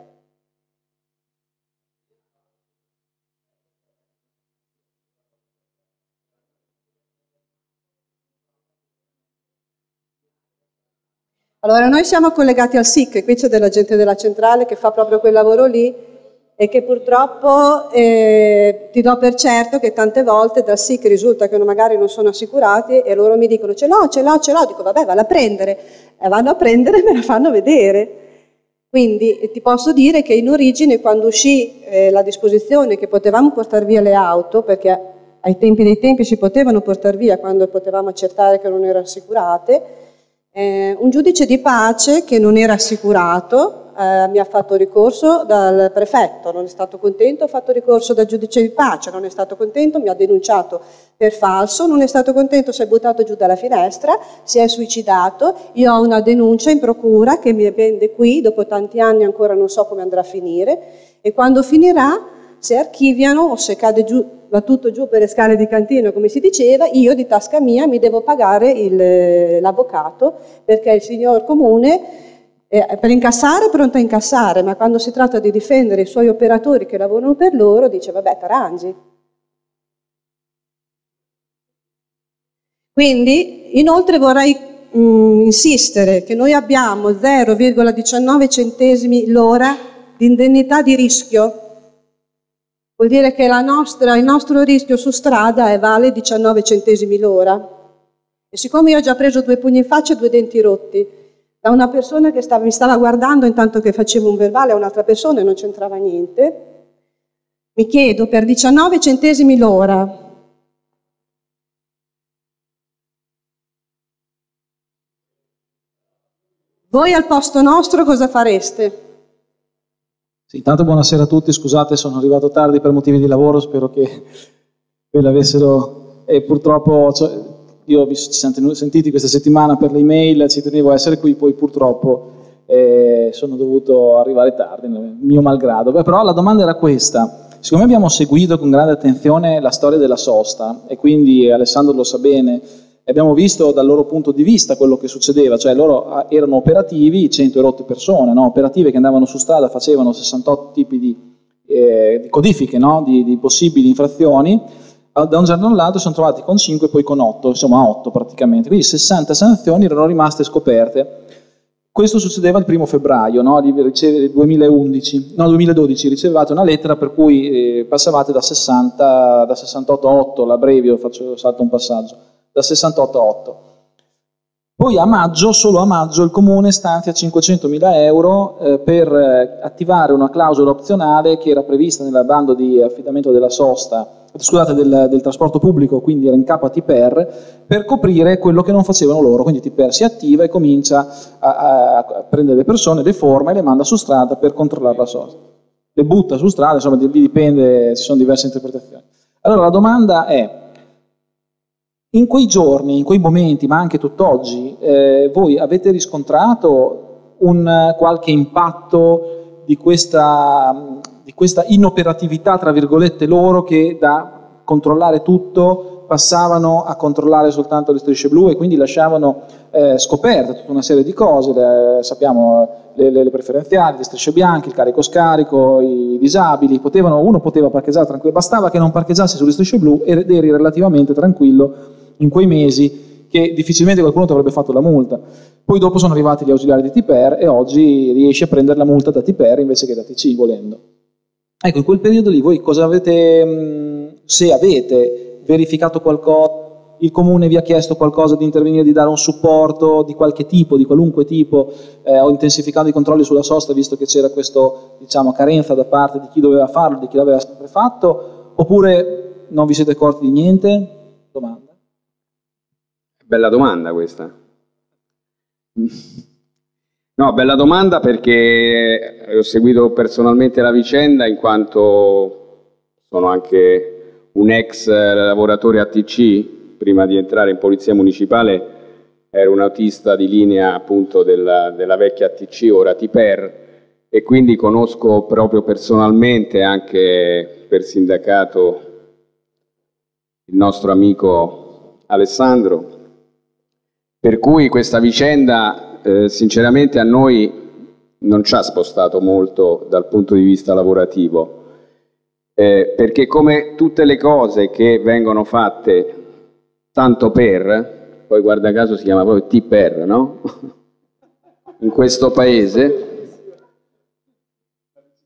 Allora, noi siamo collegati al SIC, qui c'è della gente della centrale che fa proprio quel lavoro lì e che purtroppo ti do per certo che tante volte dal SIC risulta che magari non sono assicurati e loro mi dicono ce l'ho, dico vabbè vado a prendere, e vanno a prendere e me la fanno vedere. Quindi ti posso dire che in origine quando uscì la disposizione che potevamo portare via le auto, perché ai tempi dei tempi si potevano portare via quando potevamo accertare che non erano assicurate, un giudice di pace che non era assicurato mi ha fatto ricorso dal prefetto, non è stato contento, ha fatto ricorso dal giudice di pace, non è stato contento, mi ha denunciato per falso, non è stato contento, si è buttato giù dalla finestra, si è suicidato. Io ho una denuncia in procura che mi pende qui, dopo tanti anni ancora non so come andrà a finire, e quando finirà, se archiviano o se cade giù, va tutto giù per le scale di Cantino, come si diceva, io di tasca mia mi devo pagare l'avvocato, perché il signor Comune per incassare è pronto a incassare, ma quando si tratta di difendere i suoi operatori che lavorano per loro dice vabbè t'arrangi. Quindi inoltre vorrei insistere che noi abbiamo 0,19 centesimi l'ora di indennità di rischio, vuol dire che il nostro rischio su strada vale 19 centesimi l'ora, e siccome io ho già preso 2 pugni in faccia e 2 denti rotti da una persona che mi stava guardando intanto che facevo un verbale a un'altra persona e non c'entrava niente, mi chiedo per 19 centesimi l'ora voi al posto nostro cosa fareste? Sì, intanto buonasera a tutti, scusate sono arrivato tardi per motivi di lavoro, spero che ve l'avessero, e purtroppo io ci siamo sentiti questa settimana per le email, ci tenevo a essere qui, poi purtroppo sono dovuto arrivare tardi, mio malgrado. Però la domanda era questa: siccome abbiamo seguito con grande attenzione la storia della sosta, e quindi Alessandro lo sa bene, abbiamo visto dal loro punto di vista quello che succedeva, cioè loro erano operativi, 100 e rotte persone, no? Operative che andavano su strada, facevano 68 tipi di codifiche, no? di possibili infrazioni. Da un giorno all'altro sono trovati con 5 e poi con 8, insomma 8 praticamente, quindi 60 sanzioni erano rimaste scoperte. Questo succedeva il 1° febbraio, no? 2012, ricevevate una lettera per cui passavate da 68 a 8, l'abbrevio, salto un passaggio, da 68 a 8. Poi a maggio, solo a maggio, il Comune stanzia 500.000 euro per attivare una clausola opzionale che era prevista nel bando di affidamento della sosta, scusate, del trasporto pubblico, quindi era in capo a TIPER, per coprire quello che non facevano loro. Quindi TIPER si attiva e comincia a prendere le persone, le forma e le manda su strada per controllare la sosta. Le butta su strada, insomma, dipende, ci sono diverse interpretazioni. Allora la domanda è: in quei giorni, in quei momenti, ma anche tutt'oggi, voi avete riscontrato qualche impatto di questa inoperatività, tra virgolette, loro, che da controllare tutto passavano a controllare soltanto le strisce blu e quindi lasciavano scoperte tutta una serie di cose, sappiamo le preferenziali, le strisce bianche, il carico-scarico, i disabili, uno poteva parcheggiare tranquillo, bastava che non parcheggiasse sulle strisce blu ed eri relativamente tranquillo in quei mesi, che difficilmente qualcuno ti avrebbe fatto la multa. Poi dopo sono arrivati gli ausiliari di TIPER e oggi riesci a prendere la multa da TIPER invece che da TC, volendo. Ecco, in quel periodo lì voi cosa avete, se avete verificato qualcosa, il Comune vi ha chiesto qualcosa di intervenire, di dare un supporto di qualche tipo, di qualunque tipo, o intensificando i controlli sulla sosta, visto che c'era questa, diciamo, carenza da parte di chi doveva farlo, di chi l'aveva sempre fatto, oppure non vi siete accorti di niente? Domanda. Bella domanda questa. No, bella domanda, perché ho seguito personalmente la vicenda in quanto sono anche un ex lavoratore ATC. Prima di entrare in polizia municipale ero un autista di linea appunto della vecchia ATC, ora TIPER, e quindi conosco proprio personalmente, anche per sindacato, il nostro amico Alessandro, per cui questa vicenda sinceramente a noi non ci ha spostato molto dal punto di vista lavorativo, perché come tutte le cose che vengono fatte tanto per, poi guarda caso si chiama proprio TIPER, no? In questo paese,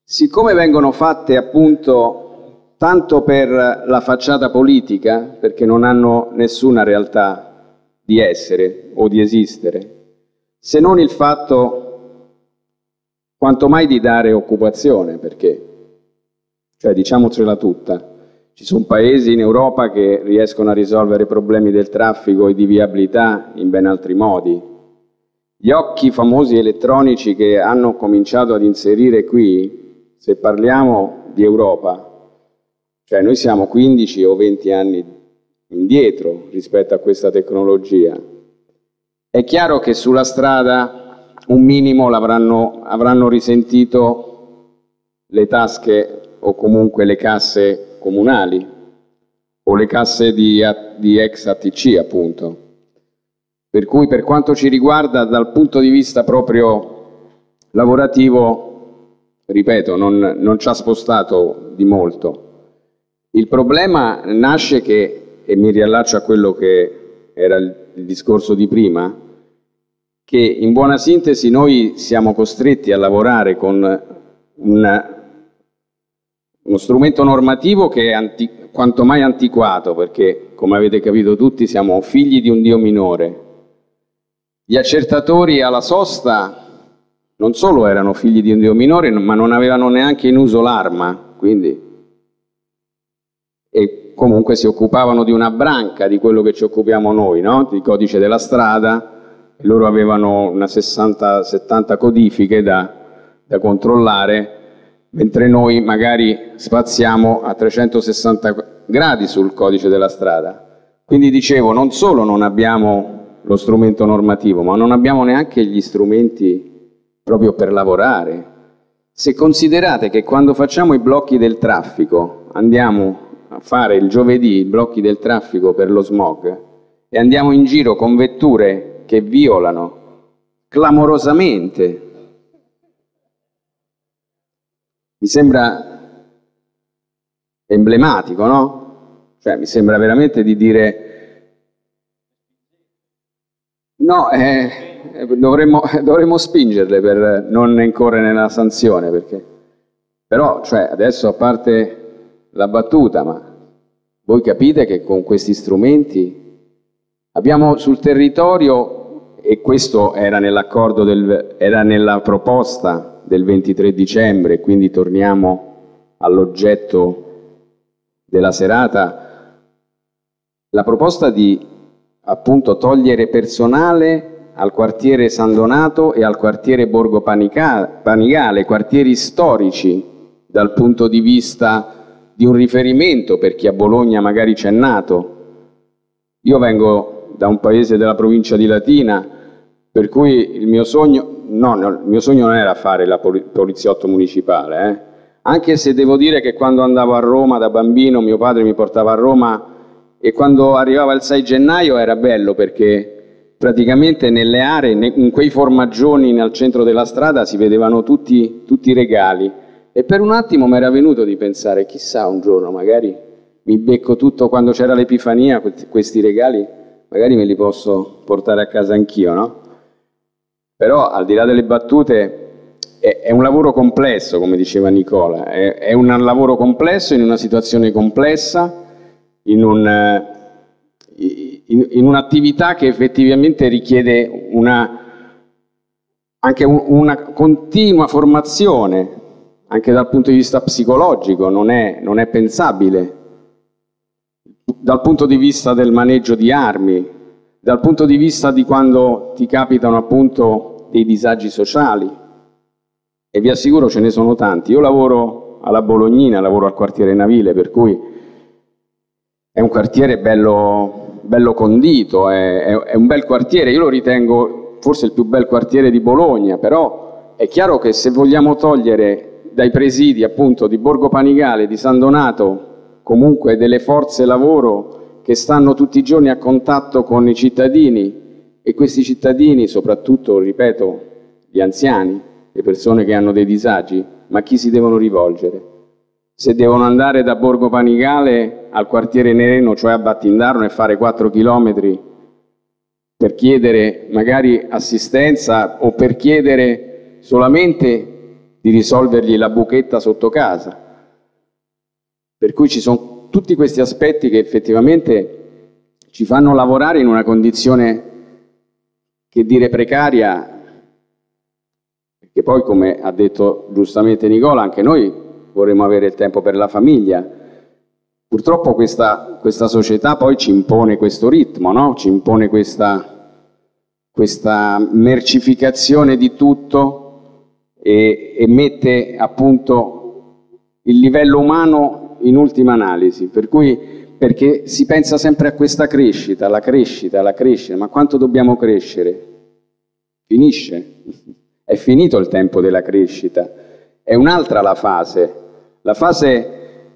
siccome vengono fatte appunto tanto per la facciata politica, perché non hanno nessuna realtà di essere o di esistere, se non il fatto quanto mai di dare occupazione, perché, cioè diciamocela tutta, ci sono paesi in Europa che riescono a risolvere i problemi del traffico e di viabilità in ben altri modi. Gli occhi famosi elettronici che hanno cominciato ad inserire qui, se parliamo di Europa, cioè noi siamo 15 o 20 anni indietro rispetto a questa tecnologia. È chiaro che sulla strada un minimo avranno risentito le tasche o comunque le casse comunali o le casse di ex ATC, appunto. Per cui, per quanto ci riguarda, dal punto di vista proprio lavorativo, ripeto, non ci ha spostato di molto. Il problema nasce che, e mi riallaccio a quello che era il discorso di prima, che in buona sintesi noi siamo costretti a lavorare con uno strumento normativo che è quanto mai antiquato, perché, come avete capito tutti, siamo figli di un Dio minore. Gli accertatori alla sosta non solo erano figli di un Dio minore, ma non avevano neanche in uso l'arma, quindi, e comunque si occupavano di una branca di quello che ci occupiamo noi, no? Di codice della strada. Loro avevano una 60-70 codifiche da controllare, mentre noi magari spaziamo a 360 gradi sul codice della strada. Quindi dicevo, non solo non abbiamo lo strumento normativo, ma non abbiamo neanche gli strumenti proprio per lavorare. Se considerate che quando facciamo i blocchi del traffico, andiamo a fare il giovedì i blocchi del traffico per lo smog e andiamo in giro con vetture che violano clamorosamente, mi sembra emblematico, no? Cioè mi sembra veramente di dire no, dovremmo spingerle per non incorrere nella sanzione, perché però, cioè, adesso, a parte la battuta, ma voi capite che con questi strumenti abbiamo sul territorio, e questo era nell'accordo era nella proposta del 23 dicembre, quindi torniamo all'oggetto della serata, la proposta di appunto togliere personale al quartiere San Donato e al quartiere Borgo Panigale, quartieri storici dal punto di vista di un riferimento per chi a Bologna magari c'è nato. Io vengo da un paese della provincia di Latina, per cui il mio sogno non era fare la poliziotto municipale, anche se devo dire che quando andavo a Roma da bambino, mio padre mi portava a Roma, e quando arrivava il 6 gennaio era bello, perché praticamente nelle aree, in quei formaggioni al centro della strada, si vedevano tutti i regali, e per un attimo mi era venuto di pensare, chissà un giorno magari mi becco tutto, quando c'era l'Epifania, questi regali, magari me li posso portare a casa anch'io, no? Però, al di là delle battute, è un lavoro complesso, come diceva Nicola, è un lavoro complesso in una situazione complessa, in un'attività che effettivamente richiede anche una continua formazione, anche dal punto di vista psicologico, non è pensabile. Dal punto di vista del maneggio di armi, dal punto di vista di quando ti capitano appunto dei disagi sociali, e vi assicuro ce ne sono tanti. Io lavoro alla Bolognina, lavoro al quartiere Navile, per cui è un quartiere bello condito, è un bel quartiere, io lo ritengo forse il più bel quartiere di Bologna, però è chiaro che se vogliamo togliere dai presidi appunto di Borgo Panigale, di San Donato, comunque delle forze lavoro che stanno tutti i giorni a contatto con i cittadini, e questi cittadini, soprattutto, ripeto, gli anziani, le persone che hanno dei disagi, ma a chi si devono rivolgere? Se devono andare da Borgo Panigale al quartiere Nereno, cioè a Battindarno, e fare 4 chilometri per chiedere magari assistenza o per chiedere solamente di risolvergli la buchetta sotto casa. Per cui ci sono tutti questi aspetti che effettivamente ci fanno lavorare in una condizione, che dire precaria, perché poi, come ha detto giustamente Nicola, anche noi vorremmo avere il tempo per la famiglia. Purtroppo questa società poi ci impone questo ritmo, no? Ci impone questa mercificazione di tutto e mette appunto il livello umano in ultima analisi, per cui, perché si pensa sempre a questa crescita, la crescita, ma quanto dobbiamo crescere? Finisce, è finito il tempo della crescita, è un'altra la fase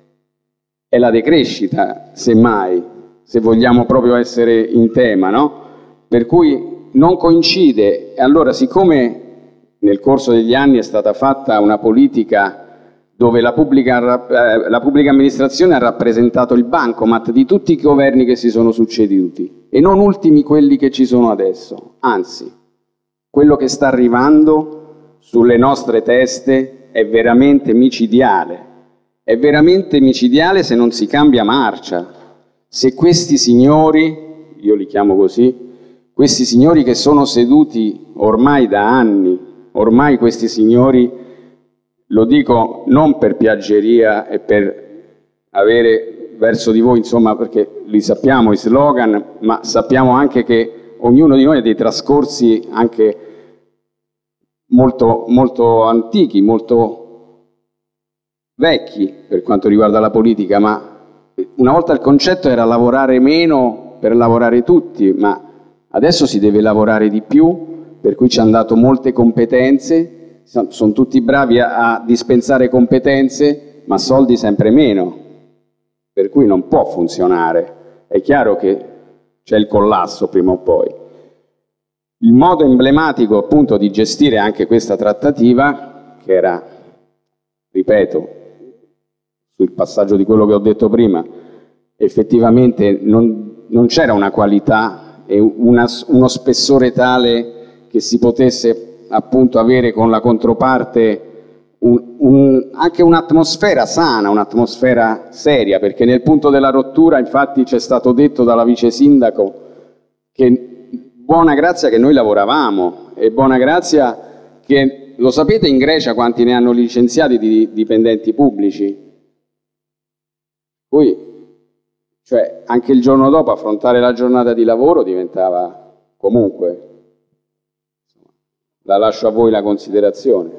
è la decrescita, semmai, se vogliamo proprio essere in tema, no? Per cui non coincide. E allora, siccome nel corso degli anni è stata fatta una politica dove la pubblica amministrazione ha rappresentato il bancomat di tutti i governi che si sono succeduti, e non ultimi quelli che ci sono adesso, anzi, quello che sta arrivando sulle nostre teste è veramente micidiale. È veramente micidiale se non si cambia marcia. Se questi signori, io li chiamo così, questi signori che sono seduti ormai da anni, ormai questi signori, lo dico non per piaggeria e per avere verso di voi, insomma, perché li sappiamo i slogan, ma sappiamo anche che ognuno di noi ha dei trascorsi anche molto, molto antichi, molto vecchi per quanto riguarda la politica, ma una volta il concetto era lavorare meno per lavorare tutti, ma adesso si deve lavorare di più, per cui ci hanno dato molte competenze, sono tutti bravi a dispensare competenze, ma soldi sempre meno, per cui non può funzionare. È chiaro che c'è il collasso prima o poi. Il modo emblematico appunto di gestire anche questa trattativa, che era, ripeto, sul passaggio di quello che ho detto prima, effettivamente non c'era una qualità e uno spessore tale che si potesse appunto avere con la controparte anche un'atmosfera sana, un'atmosfera seria, perché nel punto della rottura infatti c'è stato detto dalla vice sindaco che buona grazia che noi lavoravamo, e buona grazia che, lo sapete in Grecia quanti ne hanno licenziati di dipendenti pubblici? Poi, cioè, anche il giorno dopo affrontare la giornata di lavoro diventava comunque, la lascio a voi la considerazione.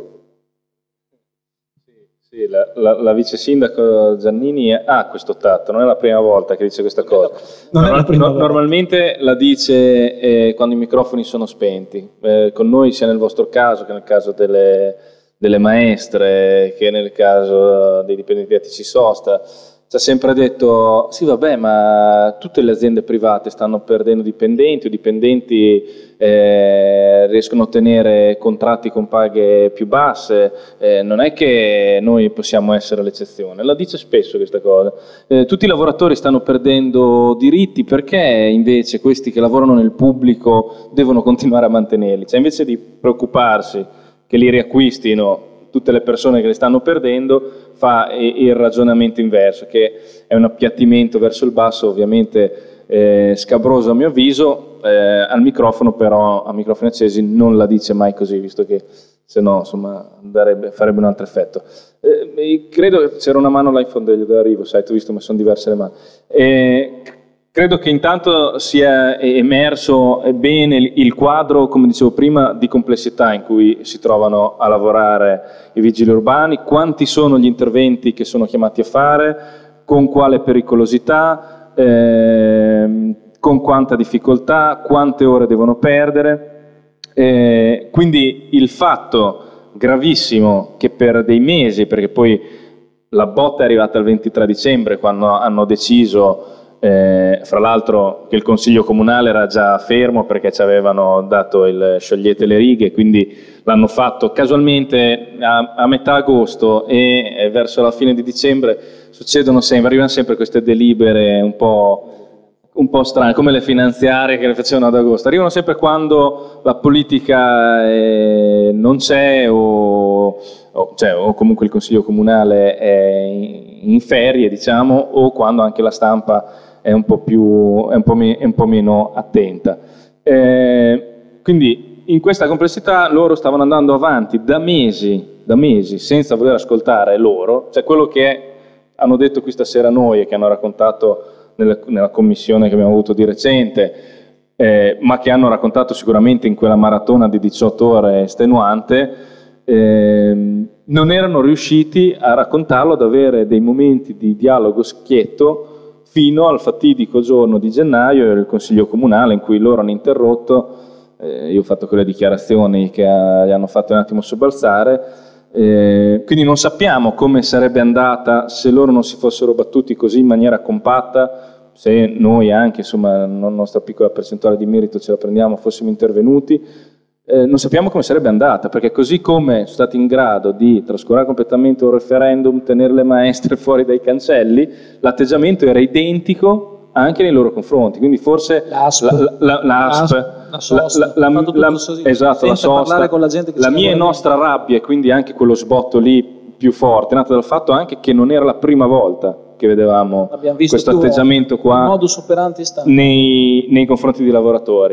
Sì, la vice sindaco Giannini ha questo tatto, non è la prima volta che dice questa cosa. Normalmente la dice quando i microfoni sono spenti, con noi sia nel vostro caso che nel caso delle maestre, che nel caso dei dipendenti di ATC Sosta. Ci ha sempre detto, sì vabbè, ma tutte le aziende private stanno perdendo dipendenti, o dipendenti riescono a ottenere contratti con paghe più basse, non è che noi possiamo essere l'eccezione. La dice spesso questa cosa. Tutti i lavoratori stanno perdendo diritti, perché invece questi che lavorano nel pubblico devono continuare a mantenerli? Cioè, invece di preoccuparsi che li riacquistino tutte le persone che le stanno perdendo, fa il ragionamento inverso, che è un appiattimento verso il basso, ovviamente scabroso a mio avviso. Al microfono però, a microfoni accesi, non la dice mai così, visto che se no insomma farebbe un altro effetto. Credo che c'era una mano là in fondo, io arrivo, sai, tu hai visto, ma sono diverse le mani. Credo che intanto sia emerso bene il quadro, come dicevo prima, di complessità in cui si trovano a lavorare i vigili urbani, quanti sono gli interventi che sono chiamati a fare, con quale pericolosità, con quanta difficoltà, quante ore devono perdere. Quindi il fatto gravissimo che per dei mesi, perché poi la botta è arrivata il 23 dicembre, quando hanno deciso, fra l'altro, che il Consiglio Comunale era già fermo perché ci avevano dato il sciogliete le righe, quindi l'hanno fatto casualmente a metà agosto, e verso la fine di dicembre arrivano sempre queste delibere un un po' strane, come le finanziarie che le facevano ad agosto. Arrivano sempre quando la politica non c'è o comunque il Consiglio Comunale è in ferie, diciamo, o quando anche la stampa è un po' meno attenta. Quindi in questa complessità loro stavano andando avanti da mesi senza voler ascoltare loro, cioè quello che hanno detto qui stasera noi e che hanno raccontato nella commissione che abbiamo avuto di recente, ma che hanno raccontato sicuramente in quella maratona di 18 ore estenuante, non erano riusciti a raccontarlo, ad avere dei momenti di dialogo schietto fino al fatidico giorno di gennaio del Consiglio Comunale in cui loro hanno interrotto. Io ho fatto quelle dichiarazioni che li hanno fatto un attimo sobbalzare, quindi non sappiamo come sarebbe andata se loro non si fossero battuti così in maniera compatta, se noi anche, insomma, la nostra piccola percentuale di merito ce la prendiamo, fossimo intervenuti. Non sappiamo come sarebbe andata, perché così come sono stati in grado di trascurare completamente un referendum, tenere le maestre fuori dai cancelli, l'atteggiamento era identico anche nei loro confronti, quindi forse la mia e nostra rabbia, e quindi anche quello sbotto lì più forte, è nato dal fatto anche che non era la prima volta che vedevamo questo atteggiamento qua nei confronti dei lavoratori.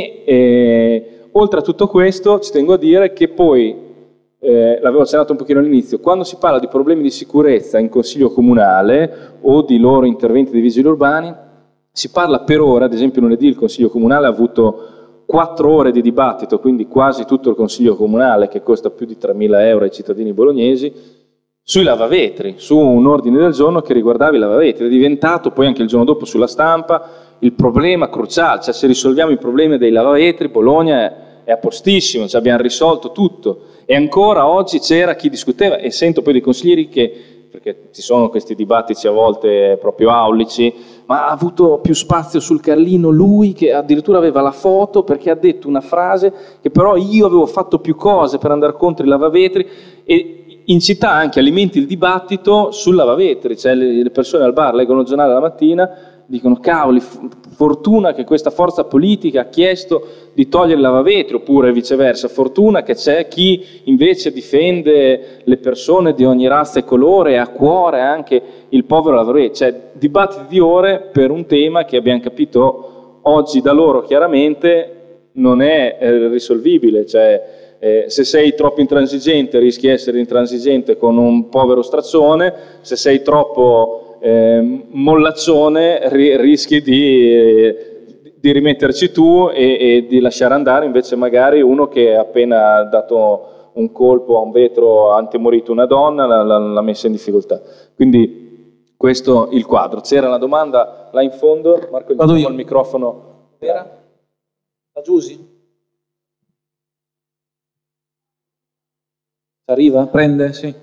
Oltre a tutto questo ci tengo a dire che poi, l'avevo accennato un pochino all'inizio, quando si parla di problemi di sicurezza in Consiglio Comunale o di loro interventi dei vigili urbani, si parla per ora, ad esempio lunedì il Consiglio Comunale ha avuto 4 ore di dibattito, quindi quasi tutto il Consiglio Comunale, che costa più di 3.000 euro ai cittadini bolognesi, sui lavavetri, su un ordine del giorno che riguardava i lavavetri. È diventato poi anche il giorno dopo sulla stampa il problema cruciale, cioè se risolviamo i problemi dei lavavetri Bologna è a postissimo, cioè abbiamo risolto tutto. E ancora oggi c'era chi discuteva, e sento poi dei consiglieri che, perché ci sono questi dibattiti a volte proprio aulici, ma ha avuto più spazio sul Carlino lui, che addirittura aveva la foto perché ha detto una frase che però io avevo fatto più cose per andare contro i lavavetri, e in città anche alimenti il dibattito sul lavavetri, cioè le persone al bar leggono il giornale la mattina, dicono cavoli, fortuna che questa forza politica ha chiesto di togliere il lavavetri, oppure viceversa, fortuna che c'è chi invece difende le persone di ogni razza e colore e ha a cuore anche il povero lavoratore. Cioè dibattiti di ore per un tema che abbiamo capito oggi da loro chiaramente non è risolvibile, cioè se sei troppo intransigente rischi di essere intransigente con un povero strazzone, se sei troppo mollaccione rischi di rimetterci tu e di lasciare andare invece magari uno che ha appena dato un colpo a un vetro antemorito una donna, l'ha messa in difficoltà. Quindi questo il quadro. C'era una domanda là in fondo, Marco, gli do il microfono. Era? La Giusi? Arriva? Prende? Sì.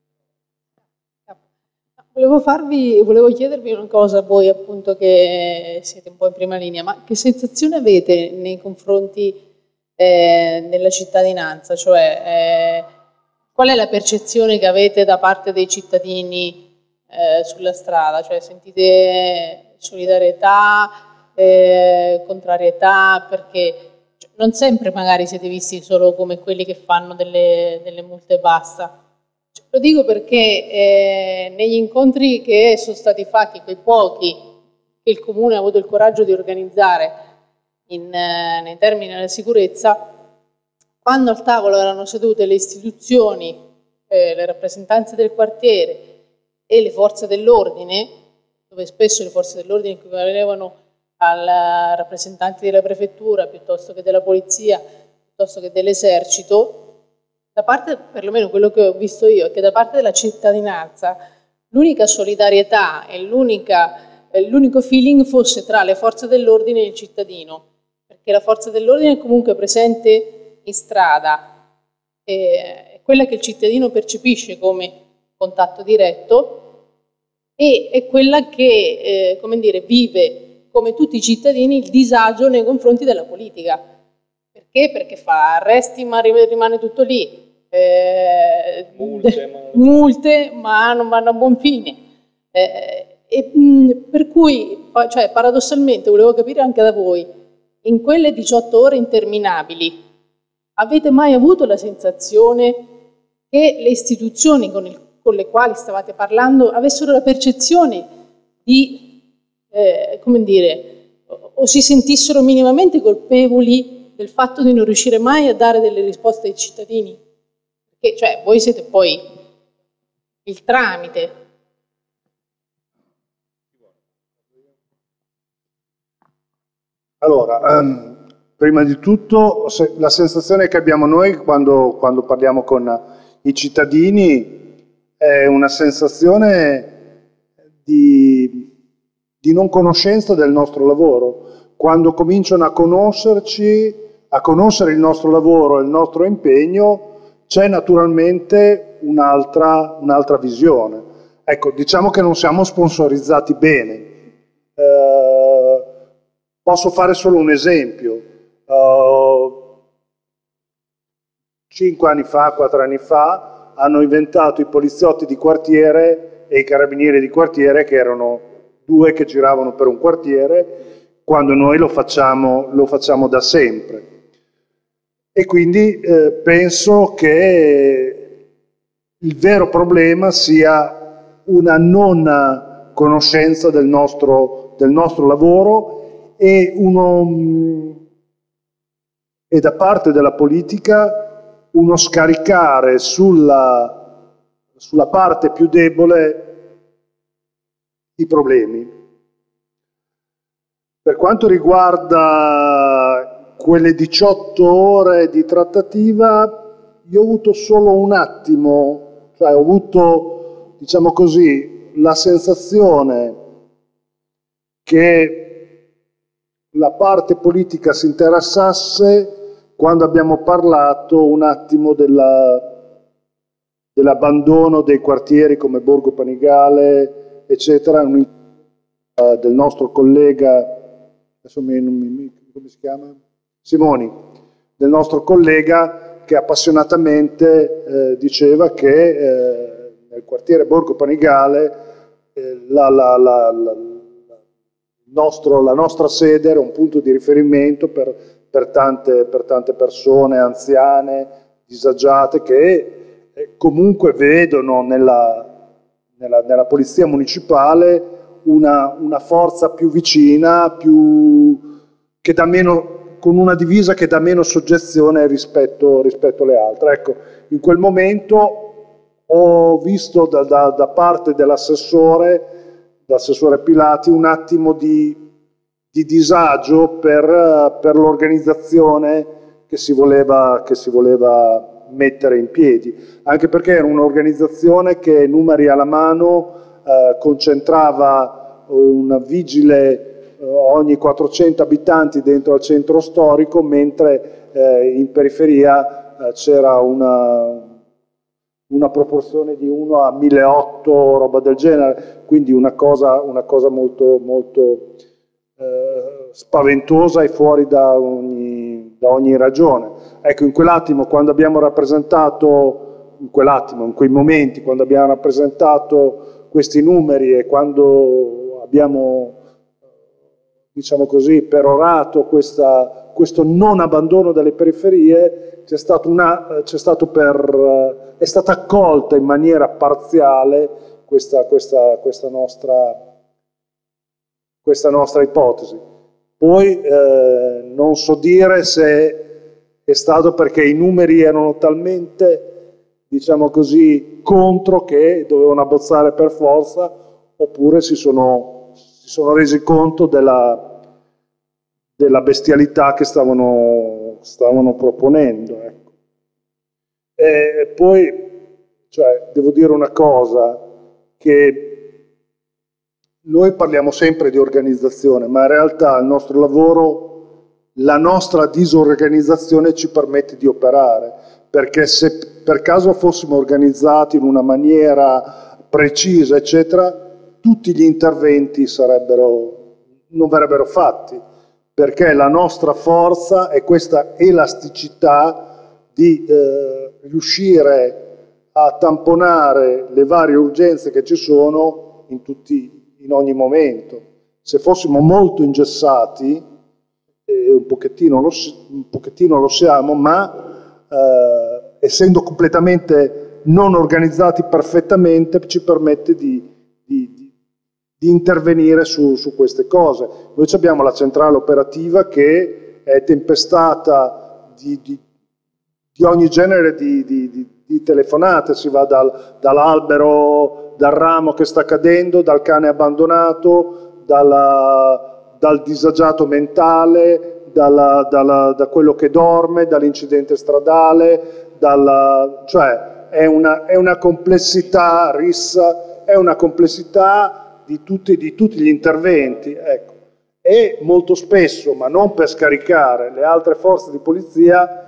Volevo chiedervi una cosa, voi appunto che siete un po' in prima linea, ma che sensazione avete nei confronti della cittadinanza? Cioè, qual è la percezione che avete da parte dei cittadini sulla strada? Cioè, sentite solidarietà, contrarietà? Perché non sempre magari siete visti solo come quelli che fanno delle multe e basta. Lo dico perché negli incontri che sono stati fatti, quei pochi che il Comune ha avuto il coraggio di organizzare nei termini della sicurezza, quando al tavolo erano sedute le istituzioni, le rappresentanze del quartiere e le forze dell'ordine, dove spesso le forze dell'ordine equivalevano ai rappresentanti della prefettura piuttosto che della polizia, piuttosto che dell'esercito, da parte, perlomeno quello che ho visto io, è che da parte della cittadinanza l'unica solidarietà e l'unico feeling fosse tra le forze dell'ordine e il cittadino, perché la forza dell'ordine è comunque presente in strada, è quella che il cittadino percepisce come contatto diretto e è quella che come dire, vive come tutti i cittadini il disagio nei confronti della politica. Perché? Perché fa arresti ma rimane tutto lì, multe ma non vanno a buon fine. Per cui, cioè, paradossalmente, volevo capire anche da voi, in quelle 18 ore interminabili, avete mai avuto la sensazione che le istituzioni con le quali stavate parlando avessero la percezione di, come dire, o si sentissero minimamente colpevoli del fatto di non riuscire mai a dare delle risposte ai cittadini? Perché, cioè, voi siete poi il tramite. Allora, prima di tutto, la sensazione che abbiamo noi quando parliamo con i cittadini è una sensazione di non conoscenza del nostro lavoro. Quando cominciano a conoscerci, a conoscere il nostro lavoro e il nostro impegno, c'è naturalmente un'altra visione. Ecco, diciamo che non siamo sponsorizzati bene. Posso fare solo un esempio. 5 anni fa, 4 anni fa, hanno inventato i poliziotti di quartiere e i carabinieri di quartiere, che erano 2 che giravano per un quartiere, quando noi lo facciamo da sempre. E quindi penso che il vero problema sia una non conoscenza del nostro lavoro e da parte della politica uno scaricare sulla parte più debole i problemi. Per quanto riguarda quelle 18 ore di trattativa, io ho avuto solo un attimo, cioè ho avuto, diciamo così, la sensazione che la parte politica si interessasse quando abbiamo parlato un attimo dell'abbandono dei quartieri come Borgo Panigale, eccetera, del nostro collega, adesso come si chiama? Simoni, del nostro collega che appassionatamente diceva che nel quartiere Borgo Panigale la nostra sede era un punto di riferimento per tante persone anziane, disagiate, che comunque vedono nella polizia municipale una forza più vicina, che dà meno, con una divisa che dà meno soggezione rispetto alle altre. Ecco, in quel momento ho visto da parte dell'assessore Pilati un attimo di disagio per l'organizzazione che si voleva mettere in piedi, anche perché era un'organizzazione che, numeri alla mano, concentrava un vigile ogni 400 abitanti dentro al centro storico, mentre in periferia c'era una proporzione di 1 a 1.800, roba del genere, quindi una cosa molto, molto spaventosa e fuori da ogni ragione. Ecco, in quell'attimo, quando abbiamo rappresentato, in quei momenti, quando abbiamo rappresentato questi numeri e quando abbiamo, diciamo così, perorato questo non abbandono delle periferie, è stata accolta in maniera parziale questa nostra ipotesi. Poi non so dire se è stato perché i numeri erano talmente, diciamo così, contro che dovevano abbozzare per forza, oppure si sono resi conto della bestialità che stavano proponendo. Ecco. E poi, cioè, devo dire una cosa, che noi parliamo sempre di organizzazione, ma in realtà il nostro lavoro, la nostra disorganizzazione ci permette di operare, perché se per caso fossimo organizzati in una maniera precisa, eccetera, tutti gli interventi non verrebbero fatti, perché la nostra forza è questa elasticità di riuscire a tamponare le varie urgenze che ci sono in tutti in ogni momento. Se fossimo molto ingessati, un pochettino lo siamo, ma essendo completamente non organizzati perfettamente ci permette di intervenire su queste cose. Noi abbiamo la centrale operativa che è tempestata di ogni genere di telefonate, si va dall'albero, dal ramo che sta cadendo, dal cane abbandonato, dal disagiato mentale, da quello che dorme, dall'incidente stradale, cioè è una complessità, Rissa, è una complessità di tutti gli interventi, ecco. E molto spesso, ma non per scaricare le altre forze di polizia,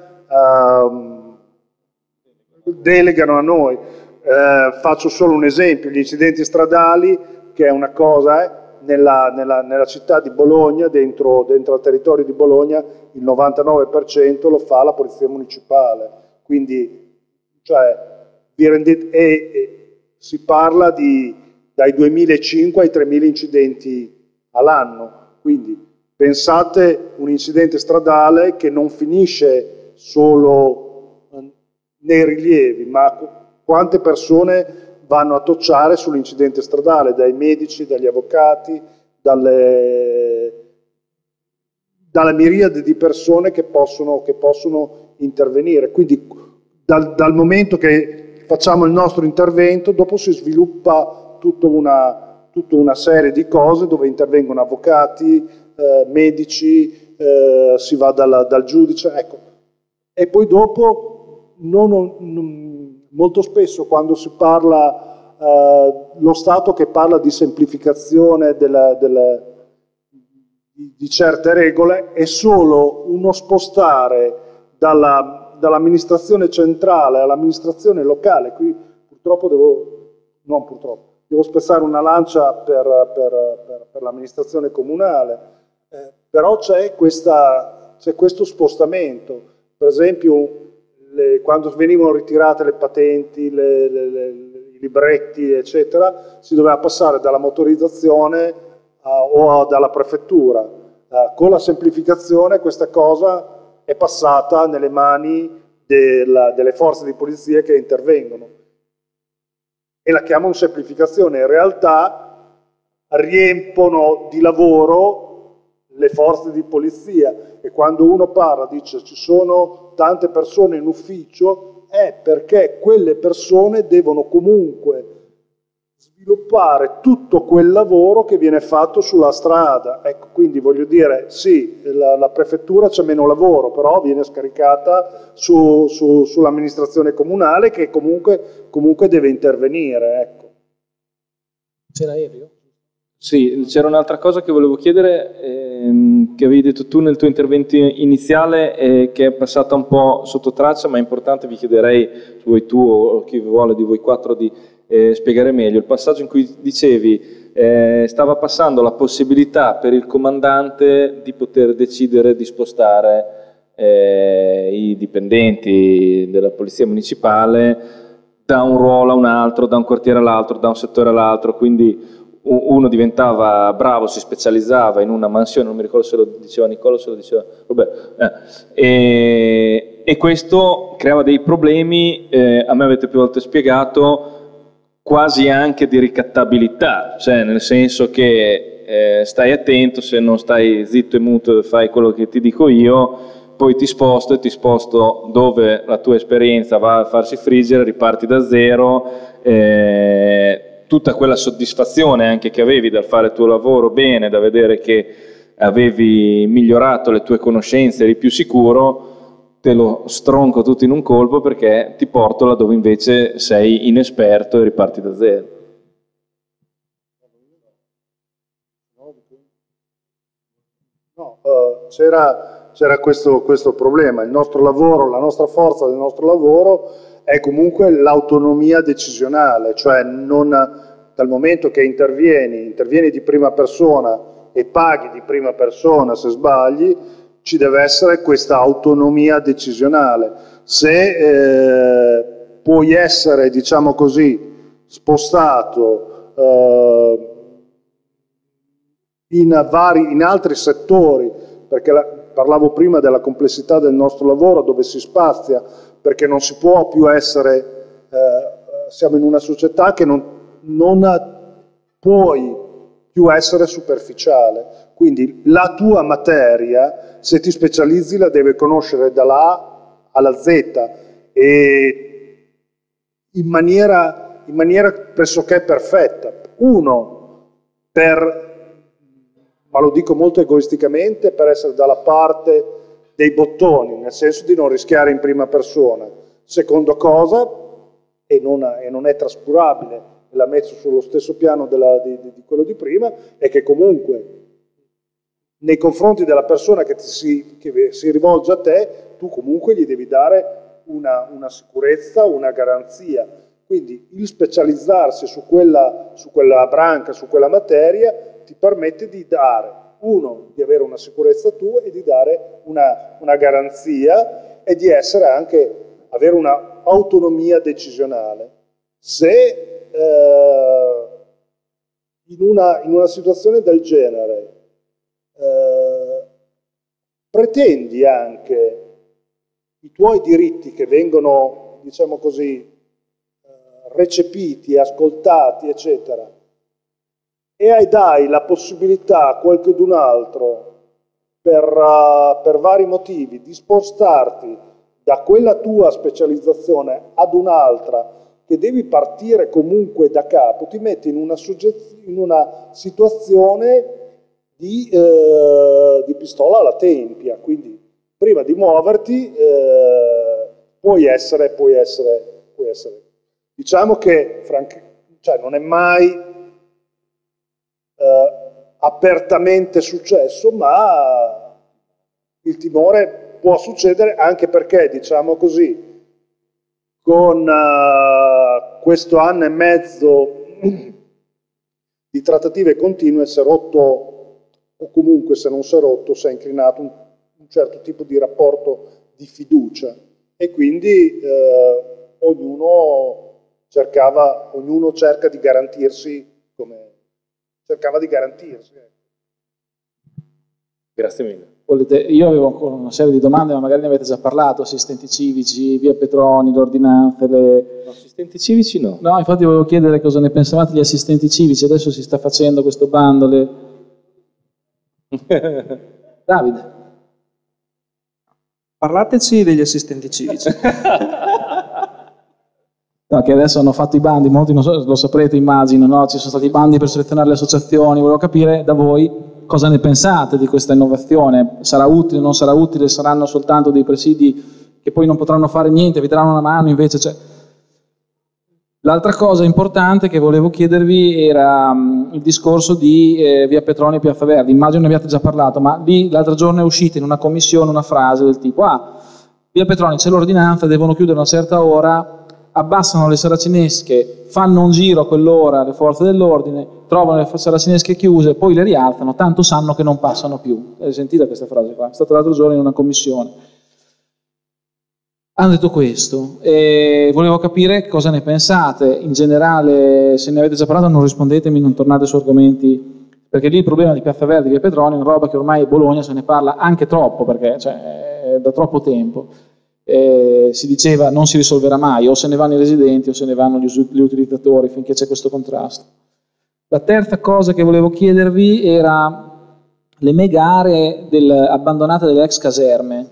delegano a noi. Faccio solo un esempio: gli incidenti stradali, che è una cosa, nella città di Bologna, dentro al territorio di Bologna, il 99% lo fa la polizia municipale. Quindi, cioè, vi rendete, si parla dai 2.500 ai 3.000 incidenti all'anno. Quindi pensate un incidente stradale che non finisce solo nei rilievi, ma quante persone vanno a tocciare sull'incidente stradale, dai medici, dagli avvocati, dalla miriade di persone che possono intervenire. Quindi dal momento che facciamo il nostro intervento, dopo si sviluppa tutta una serie di cose dove intervengono avvocati, medici, si va dal giudice, ecco. E poi dopo, molto spesso quando si parla, lo Stato che parla di semplificazione di certe regole, è solo uno spostare dall'amministrazione centrale all'amministrazione locale. Qui purtroppo devo spezzare una lancia per l'amministrazione comunale, però c'è questo spostamento. Per esempio, quando venivano ritirate le patenti, i libretti, eccetera, si doveva passare dalla motorizzazione o dalla prefettura. Con la semplificazione questa cosa è passata nelle mani delle forze di polizia che intervengono. E la chiamano semplificazione, in realtà riempono di lavoro le forze di polizia, e quando uno parla dice ci sono tante persone in ufficio, è perché quelle persone devono comunque sviluppare tutto quel lavoro che viene fatto sulla strada. Ecco, quindi voglio dire, sì, la prefettura c'è meno lavoro, però viene scaricata sull'amministrazione comunale, che comunque deve intervenire. Ecco. C'era Elio? Sì, c'era un'altra cosa che volevo chiedere, che avevi detto tu nel tuo intervento iniziale, che è passata un po' sotto traccia, ma è importante. Vi chiederei, se vuoi tu o chi vuole di voi quattro, di spiegare meglio il passaggio in cui dicevi stava passando la possibilità per il comandante di poter decidere di spostare i dipendenti della polizia municipale da un ruolo a un altro, da un quartiere all'altro, da un settore all'altro. Quindi uno diventava bravo, si specializzava in una mansione, non mi ricordo se lo diceva Nicola o se lo diceva Roberto, e questo creava dei problemi, a me avete più volte spiegato, quasi anche di ricattabilità, cioè nel senso che stai attento, se non stai zitto e muto fai quello che ti dico io, poi ti sposto dove la tua esperienza va a farsi friggere, riparti da zero, tutta quella soddisfazione anche che avevi dal fare il tuo lavoro bene, da vedere che avevi migliorato le tue conoscenze, eri più sicuro, te lo stronco tutto in un colpo perché ti porto là dove invece sei inesperto e riparti da zero. No, c'era questo problema. Il nostro lavoro, la nostra forza del nostro lavoro è comunque l'autonomia decisionale, cioè dal momento che intervieni di prima persona e paghi di prima persona se sbagli, ci deve essere questa autonomia decisionale. Se puoi essere, diciamo così, spostato in altri settori, perché parlavo prima della complessità del nostro lavoro, dove si spazia, perché non si può più essere, siamo in una società che non puoi più essere superficiale, quindi la tua materia, se ti specializzi, la devi conoscere dalla A alla Z e in maniera pressoché perfetta. Ma lo dico molto egoisticamente, per essere dalla parte dei bottoni, nel senso di non rischiare in prima persona. Seconda cosa, e non è trascurabile, la metto sullo stesso piano di quello di prima, è che comunque nei confronti della persona che si rivolge a te, tu comunque gli devi dare una sicurezza, una garanzia. Quindi il specializzarsi su quella branca, su quella materia, ti permette di dare, di avere una sicurezza tu e di dare una garanzia e di avere un'autonomia decisionale. Se in una situazione del genere pretendi anche i tuoi diritti che vengono, diciamo così, recepiti, ascoltati, eccetera, e dai la possibilità a qualcun altro per vari motivi di spostarti da quella tua specializzazione ad un'altra che devi partire comunque da capo, ti metti in una situazione di pistola alla tempia, quindi prima di muoverti puoi essere. Diciamo che non è mai apertamente successo, ma il timore può succedere, anche perché, diciamo così, con questo anno e mezzo di trattative continue si è rotto, o comunque se non si è rotto, si è incrinato un certo tipo di rapporto di fiducia, e quindi ognuno cerca di garantirsi come cercava di garantirsi. Grazie mille. Io avevo ancora una serie di domande, ma magari ne avete già parlato: assistenti civici, via Petroni, le ordinanze. Assistenti civici no. No, infatti volevo chiedere cosa ne pensavate degli assistenti civici. Adesso si sta facendo questo bando. Davide. Parlateci degli assistenti civici. No, che adesso hanno fatto i bandi, molti lo saprete, immagino, no? Ci sono stati i bandi per selezionare le associazioni. Volevo capire da voi cosa ne pensate di questa innovazione. Sarà utile, non sarà utile? Saranno soltanto dei presidi che poi non potranno fare niente, vi daranno una mano invece? L'altra cosa importante che volevo chiedervi era il discorso di via Petroni e Piazza Verdi. Immagino ne abbiate già parlato, ma lì l'altro giorno è uscita in una commissione una frase del tipo: via Petroni c'è l'ordinanza, devono chiudere a una certa ora, abbassano le saracinesche, fanno un giro a quell'ora le forze dell'ordine, trovano le saracinesche chiuse, poi le rialzano, tanto sanno che non passano più. Avete sentito questa frase qua? È stata l'altro giorno in una commissione. Hanno detto questo e volevo capire cosa ne pensate. In generale, se ne avete già parlato, non rispondetemi, non tornate su argomenti, perché lì il problema di Piazza Verdi e via Petroni è una roba che ormai a Bologna se ne parla anche troppo, perché è da troppo tempo. Si diceva non si risolverà mai, o se ne vanno i residenti o se ne vanno gli utilizzatori finché c'è questo contrasto. La terza cosa che volevo chiedervi era le mega aree abbandonate delle ex caserme,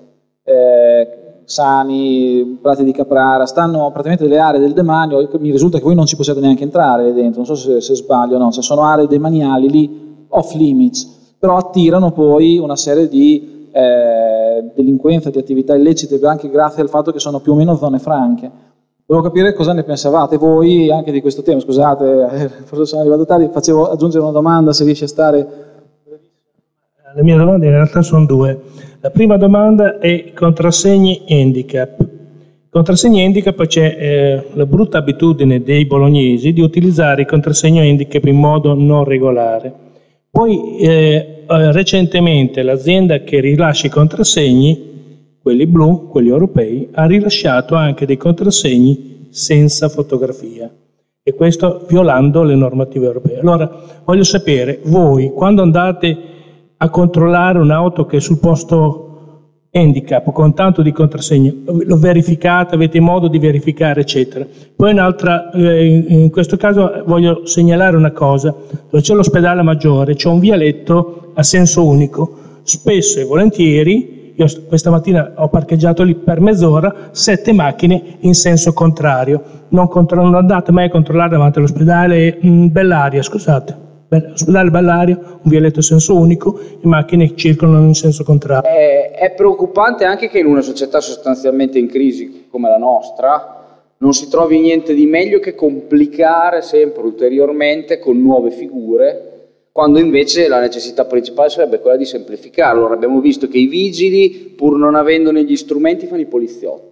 Sani, Prati di Caprara, stanno praticamente delle aree del demanio. Mi risulta che voi non ci possiate neanche entrare lì dentro, non so se sbaglio, no, cioè sono aree demaniali lì off limits, però attirano poi una serie di delinquenza, di attività illecite, anche grazie al fatto che sono più o meno zone franche. Volevo capire cosa ne pensavate voi anche di questo tema. Scusate, forse sono arrivato tardi, facevo aggiungere una domanda, se riesci a stare. Le mie domande in realtà sono due. La prima domanda è contrassegni handicap. Contrassegni handicap, c'è la brutta abitudine dei bolognesi di utilizzare i contrassegni handicap in modo non regolare. Poi recentemente l'azienda che rilascia i contrassegni, quelli blu, quelli europei, ha rilasciato anche dei contrassegni senza fotografia. e questo violando le normative europee. Allora voglio sapere, voi quando andate a controllare un'auto che è sul posto handicap con tanto di contrassegno, lo verificate, avete modo di verificare, eccetera. Poi un'altra, in questo caso voglio segnalare una cosa: dove c'è l'ospedale maggiore c'è un vialetto a senso unico, spesso e volentieri, io questa mattina ho parcheggiato lì per mezz'ora, 7 macchine in senso contrario. Non andate mai a controllare davanti all'ospedale Bellaria, scusate. L'ospedale Bellaria, un vialetto a senso unico, le macchine circolano in senso contrario. È preoccupante anche che in una società sostanzialmente in crisi come la nostra non si trovi niente di meglio che complicare sempre ulteriormente con nuove figure, quando invece la necessità principale sarebbe quella di semplificare. Allora abbiamo visto che i vigili, pur non avendone gli strumenti, fanno i poliziotti.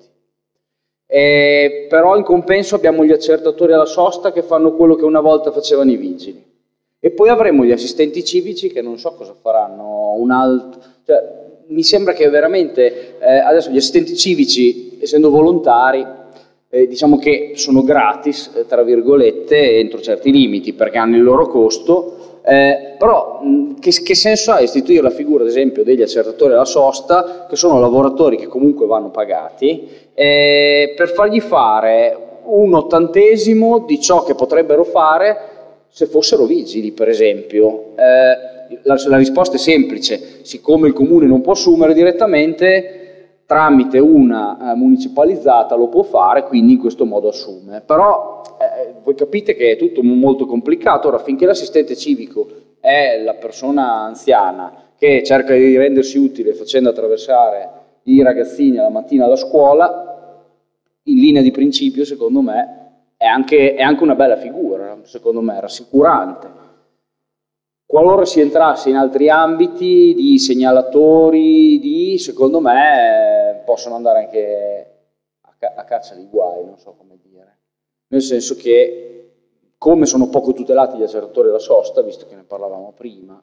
Però in compenso abbiamo gli accertatori alla sosta che fanno quello che una volta facevano i vigili. E poi avremo gli assistenti civici che non so cosa faranno, cioè, mi sembra che veramente adesso gli assistenti civici, essendo volontari, diciamo che sono gratis, tra virgolette, entro certi limiti, perché hanno il loro costo, però che senso ha istituire la figura, ad esempio, degli accertatori alla sosta, che sono lavoratori che comunque vanno pagati, per fargli fare un ottantesimo di ciò che potrebbero fare se fossero vigili, per esempio. La risposta è semplice: siccome il comune non può assumere direttamente, tramite una municipalizzata lo può fare, quindi in questo modo assume. Però voi capite che è tutto molto complicato. Ora, finché l'assistente civico è la persona anziana che cerca di rendersi utile facendo attraversare i ragazzini la mattina alla scuola, in linea di principio, secondo me, è anche una bella figura, secondo me, rassicurante. Qualora si entrasse in altri ambiti di segnalatori, secondo me possono andare anche a caccia di guai, non so come dire. Nel senso che, come sono poco tutelati gli accertatori alla sosta, visto che ne parlavamo prima,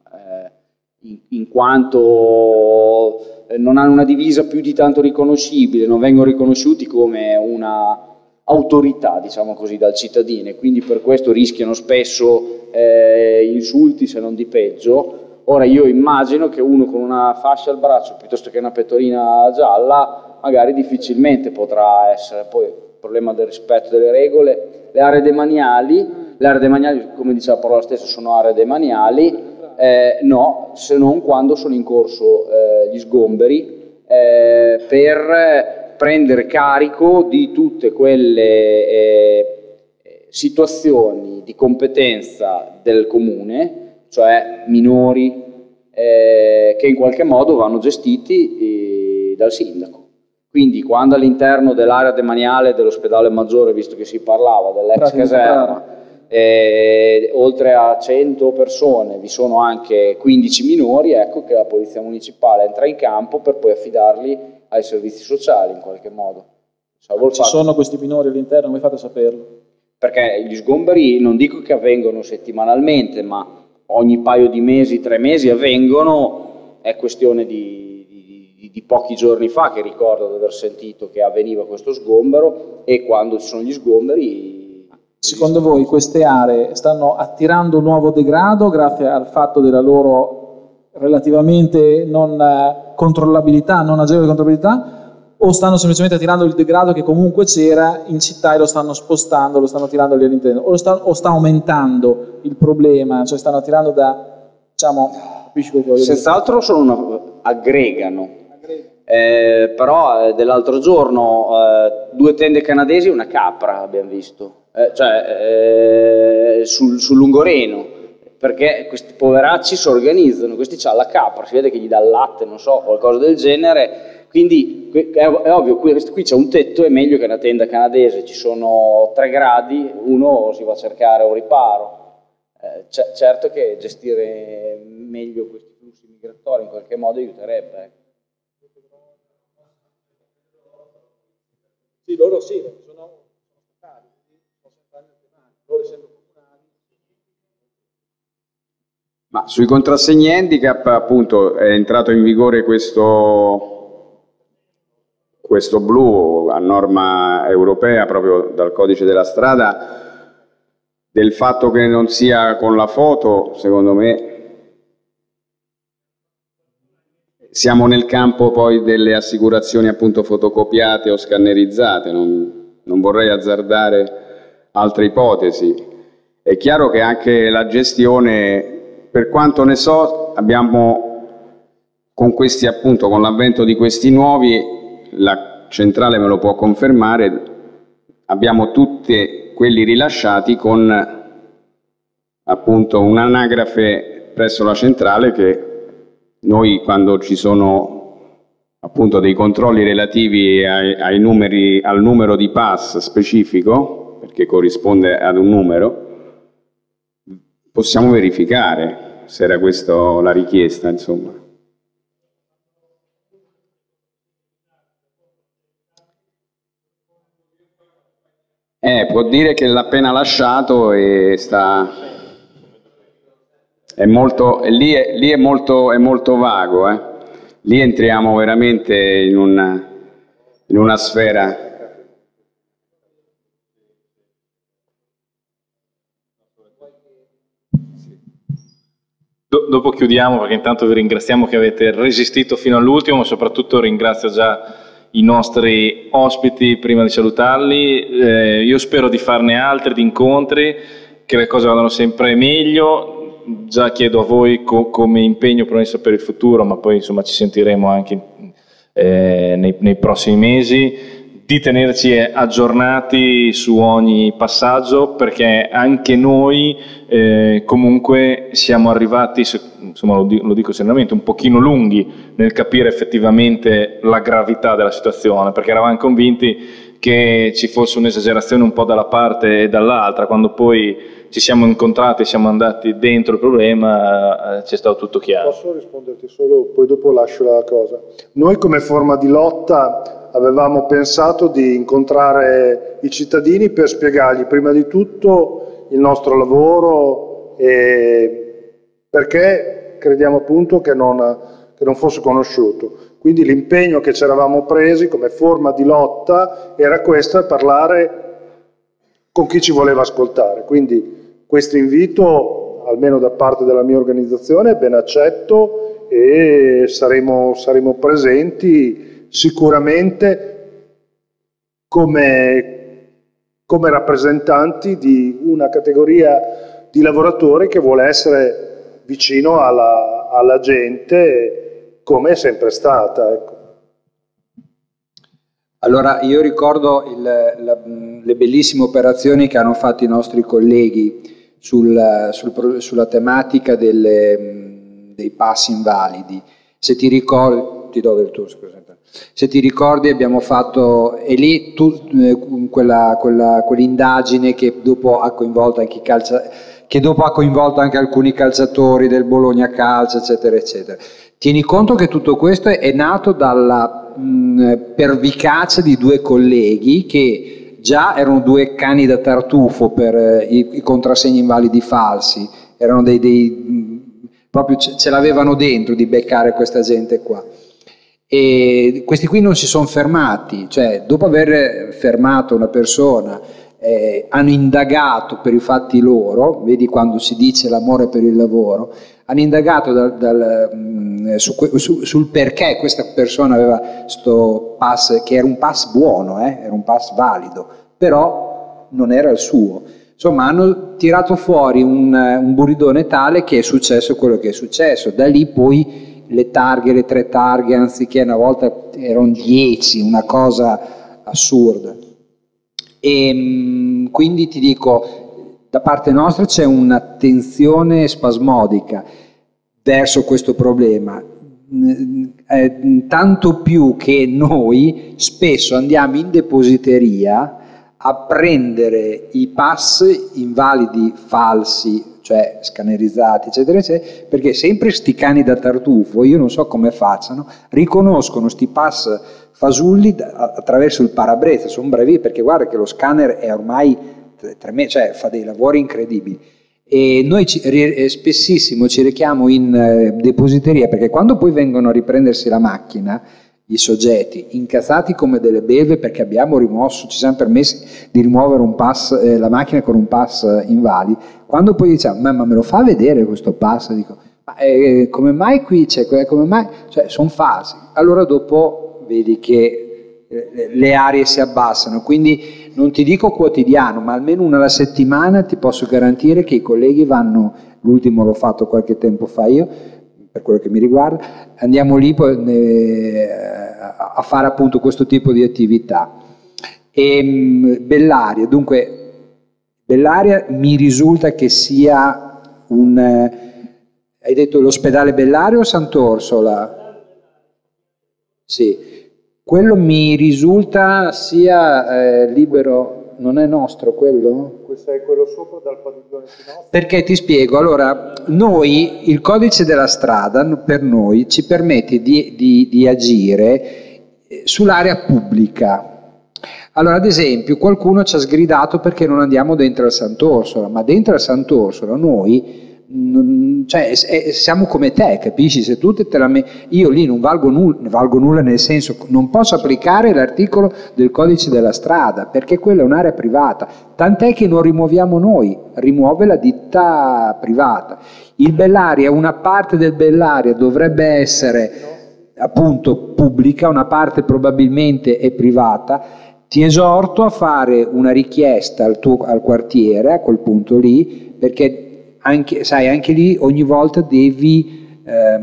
in quanto non hanno una divisa più di tanto riconoscibile, non vengono riconosciuti come una autorità, diciamo così, dal cittadino, e quindi per questo rischiano spesso insulti, se non di peggio. Ora io immagino che uno con una fascia al braccio piuttosto che una pettorina gialla magari difficilmente potrà essere. Poi il problema del rispetto delle regole, le aree demaniali, come dice la parola stessa, sono aree demaniali, no, se non quando sono in corso gli sgomberi, per prendere carico di tutte quelle situazioni di competenza del comune, cioè minori, che in qualche modo vanno gestiti dal sindaco. Quindi quando all'interno dell'area demaniale dell'ospedale maggiore, visto che si parlava dell'ex caserma, oltre a 100 persone vi sono anche 15 minori, ecco che la polizia municipale entra in campo per poi affidarli ai servizi sociali in qualche modo. Ci sono questi minori all'interno, come fate a saperlo? Perché gli sgomberi non dico che avvengono settimanalmente, ma ogni paio di mesi, 3 mesi avvengono. È questione di pochi giorni fa che ricordo di aver sentito che avveniva questo sgombero, e quando ci sono gli sgomberi... Secondo voi queste aree stanno attirando un nuovo degrado grazie al fatto della loro relativamente non controllabilità, non agevole controllabilità, o stanno semplicemente attirando il degrado che comunque c'era in città e lo stanno spostando, lo stanno tirando lì all'interno, o sta aumentando il problema, cioè stanno attirando da, diciamo, senz'altro aggregano. Però dell'altro giorno 2 tende canadesi e una capra abbiamo visto, sul Lungoreno, perché questi poveracci si organizzano, questi c'ha la capra, si vede che gli dà il latte, non so, qualcosa del genere, quindi è ovvio, qui c'è un tetto, è meglio che una tenda canadese, ci sono 3 gradi, uno si va a cercare un riparo. Certo che gestire meglio questi flussi migratori in qualche modo aiuterebbe. Sì, loro sì, sono statali, loro essendo comunali. Ma sui contrassegni handicap, appunto, è entrato in vigore questo blu a norma europea proprio dal codice della strada, del fatto che non sia con la foto, secondo me, siamo nel campo poi delle assicurazioni appunto fotocopiate o scannerizzate, non vorrei azzardare altre ipotesi. È chiaro che anche la gestione, per quanto ne so, abbiamo con questi appunto, con l'avvento di questi nuovi, la centrale me lo può confermare, abbiamo tutti quelli rilasciati con appunto un'anagrafe presso la centrale che noi, quando ci sono appunto dei controlli relativi al numero di pass specifico, perché corrisponde ad un numero, possiamo verificare se era questa la richiesta, insomma. Può dire che l'ha appena lasciato e sta... È molto, lì è molto vago, Lì entriamo veramente in una sfera. Dopo chiudiamo, perché intanto vi ringraziamo che avete resistito fino all'ultimo, ma soprattutto ringrazio già i nostri ospiti prima di salutarli. Io spero di farne altri, di incontri, che le cose vadano sempre meglio. Già chiedo a voi come impegno promesso per il futuro, ma poi insomma ci sentiremo anche nei prossimi mesi, di tenerci aggiornati su ogni passaggio, perché anche noi comunque siamo arrivati, insomma lo dico serenamente, un pochino lunghi nel capire effettivamente la gravità della situazione, perché eravamo convinti che ci fosse un'esagerazione un po' dalla parte e dall'altra. Quando poi ci siamo incontrati, siamo andati dentro il problema, ci è stato tutto chiaro. Posso risponderti solo, poi dopo lascio la cosa. Noi come forma di lotta avevamo pensato di incontrare i cittadini per spiegargli prima di tutto il nostro lavoro, e perché crediamo appunto che non fosse conosciuto. Quindi l'impegno che ci eravamo presi come forma di lotta era questo, parlare con chi ci voleva ascoltare. Quindi questo invito, almeno da parte della mia organizzazione, è ben accetto e saremo presenti sicuramente come rappresentanti di una categoria di lavoratori che vuole essere vicino alla gente, come è sempre stata. Ecco. Allora, io ricordo le bellissime operazioni che hanno fatto i nostri colleghi sulla tematica dei pass invalidi. Se ti ricordi, ti do del tuo, scusa. Se ti ricordi abbiamo fatto, e lì quell'indagine che dopo ha coinvolto anche alcuni calciatori del Bologna Calcio, eccetera, eccetera. Tieni conto che tutto questo è nato dalla pervicacia di due colleghi che già erano due cani da tartufo per i contrassegni invalidi falsi, erano proprio ce l'avevano dentro di beccare questa gente qua. E questi qui non si sono fermati, cioè dopo aver fermato una persona hanno indagato per i fatti loro, vedi quando si dice l'amore per il lavoro, hanno indagato sul perché questa persona aveva sto pass, che era un pass buono, era un pass valido, però non era il suo. Insomma, hanno tirato fuori un buridone tale che è successo quello che è successo. Da lì poi le tre targhe, anziché una volta erano 10, una cosa assurda. E quindi ti dico, da parte nostra c'è un'attenzione spasmodica verso questo problema, tanto più che noi spesso andiamo in depositeria a prendere i pass invalidi falsi, cioè scannerizzati, eccetera, eccetera, perché sempre sti cani da tartufo, io non so come facciano, riconoscono sti pass fasulli attraverso il parabrezza, sono bravi, perché guarda che lo scanner è ormai tremendo, cioè fa dei lavori incredibili. E noi spessissimo ci rechiamo in depositeria, perché quando poi vengono a riprendersi la macchina i soggetti incazzati come delle belve perché abbiamo rimosso, ci siamo permessi di rimuovere un pass, la macchina con un pass invalidi. Quando poi diciamo ma me lo fa vedere questo pass, dico ma come mai qui c'è, come mai, cioè sono fasi, allora dopo vedi che le aree si abbassano. Quindi non ti dico quotidiano, ma almeno una alla settimana ti posso garantire che i colleghi vanno, l'ultimo l'ho fatto qualche tempo fa io, per quello che mi riguarda, andiamo lì a fare appunto questo tipo di attività. E Bellaria, dunque, Bellaria mi risulta che sia un... hai detto l'ospedale Bellaria o Sant'Orsola? Sì, quello mi risulta sia libero... Non è nostro quello? Questo è quello sopra dal padiglione nostro. Perché ti spiego, allora, noi, il codice della strada per noi ci permette di agire sull'area pubblica. Allora, ad esempio, qualcuno ci ha sgridato perché non andiamo dentro al Sant'Orsola, ma dentro al Sant'Orsola noi... siamo come te, capisci? Se tu io lì non valgo nulla, nel senso non posso applicare l'articolo del codice della strada perché quella è un'area privata, tant'è che non rimuoviamo noi, rimuove la ditta privata. Il Bellaria, una parte del Bellaria dovrebbe essere appunto pubblica, una parte probabilmente è privata. Ti esorto a fare una richiesta al quartiere a quel punto lì, perché anche lì ogni volta devi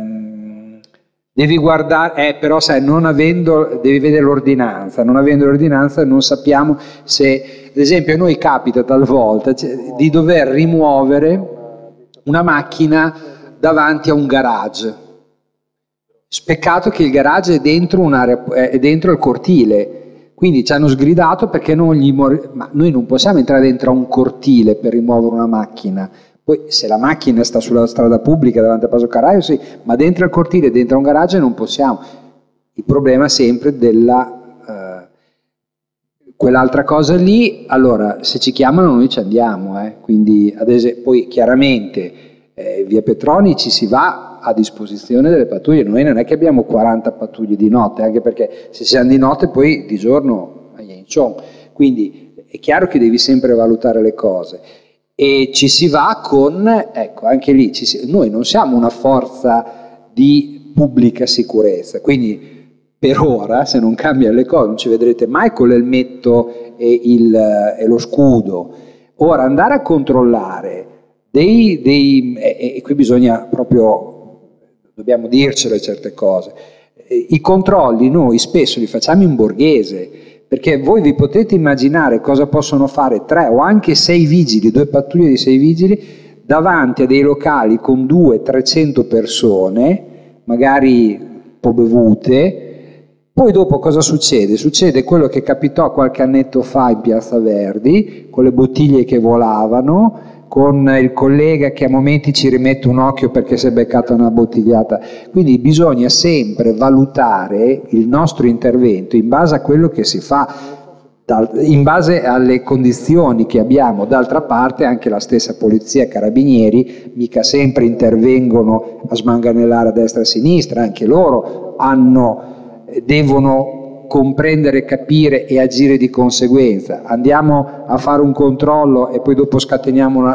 guardare, però sai, devi vedere l'ordinanza, non avendo l'ordinanza non sappiamo se, ad esempio a noi capita talvolta di dover rimuovere una macchina davanti a un garage. Peccato che il garage è dentro è dentro il cortile, quindi ci hanno sgridato perché ma noi non possiamo entrare dentro a un cortile per rimuovere una macchina. Poi se la macchina sta sulla strada pubblica davanti a Paso Carraio sì, ma dentro al cortile, dentro a un garage non possiamo. Il problema è sempre quell'altra cosa lì. Allora, se ci chiamano noi ci andiamo, quindi ad esempio, poi chiaramente via Petroni ci si va a disposizione delle pattuglie. Noi non è che abbiamo 40 pattuglie di notte, anche perché se siamo di notte poi di giorno quindi è chiaro che devi sempre valutare le cose. E ci si va con, ecco, anche lì noi non siamo una forza di pubblica sicurezza, quindi per ora, se non cambiano le cose, non ci vedrete mai con l'elmetto e lo scudo. Ora, andare a controllare e qui bisogna proprio, dobbiamo dircele certe cose, i controlli noi spesso li facciamo in borghese, perché voi vi potete immaginare cosa possono fare 3 o anche 6 vigili, 2 pattuglie di 6 vigili, davanti a dei locali con 200-300 persone, magari un po' bevute. Poi dopo cosa succede? Succede quello che capitò qualche annetto fa in Piazza Verdi, con le bottiglie che volavano, con il collega che a momenti ci rimette un occhio perché si è beccata una bottigliata. Quindi bisogna sempre valutare il nostro intervento in base a quello che si fa, in base alle condizioni che abbiamo. D'altra parte anche la stessa polizia e carabinieri mica sempre intervengono a smanganellare a destra e a sinistra, anche loro devono comprendere, capire e agire di conseguenza. Andiamo a fare un controllo e poi dopo scateniamo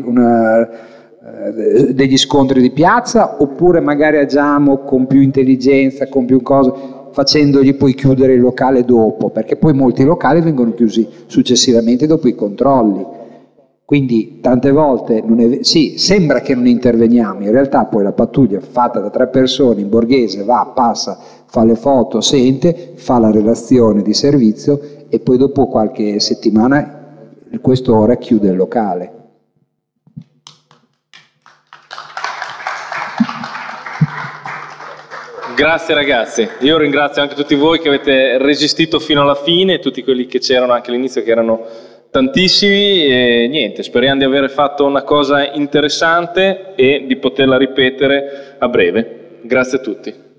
degli scontri di piazza, oppure magari agiamo con più intelligenza, con più cose, facendogli poi chiudere il locale dopo, perché poi molti locali vengono chiusi successivamente dopo i controlli. Quindi tante volte sì, sembra che non interveniamo, in realtà poi la pattuglia fatta da 3 persone in borghese va, passa, fa le foto, sente, fa la relazione di servizio e poi dopo qualche settimana il questore chiude il locale. Grazie ragazzi, io ringrazio anche tutti voi che avete resistito fino alla fine, tutti quelli che c'erano anche all'inizio, che erano tantissimi, e niente, speriamo di aver fatto una cosa interessante e di poterla ripetere a breve. Grazie a tutti.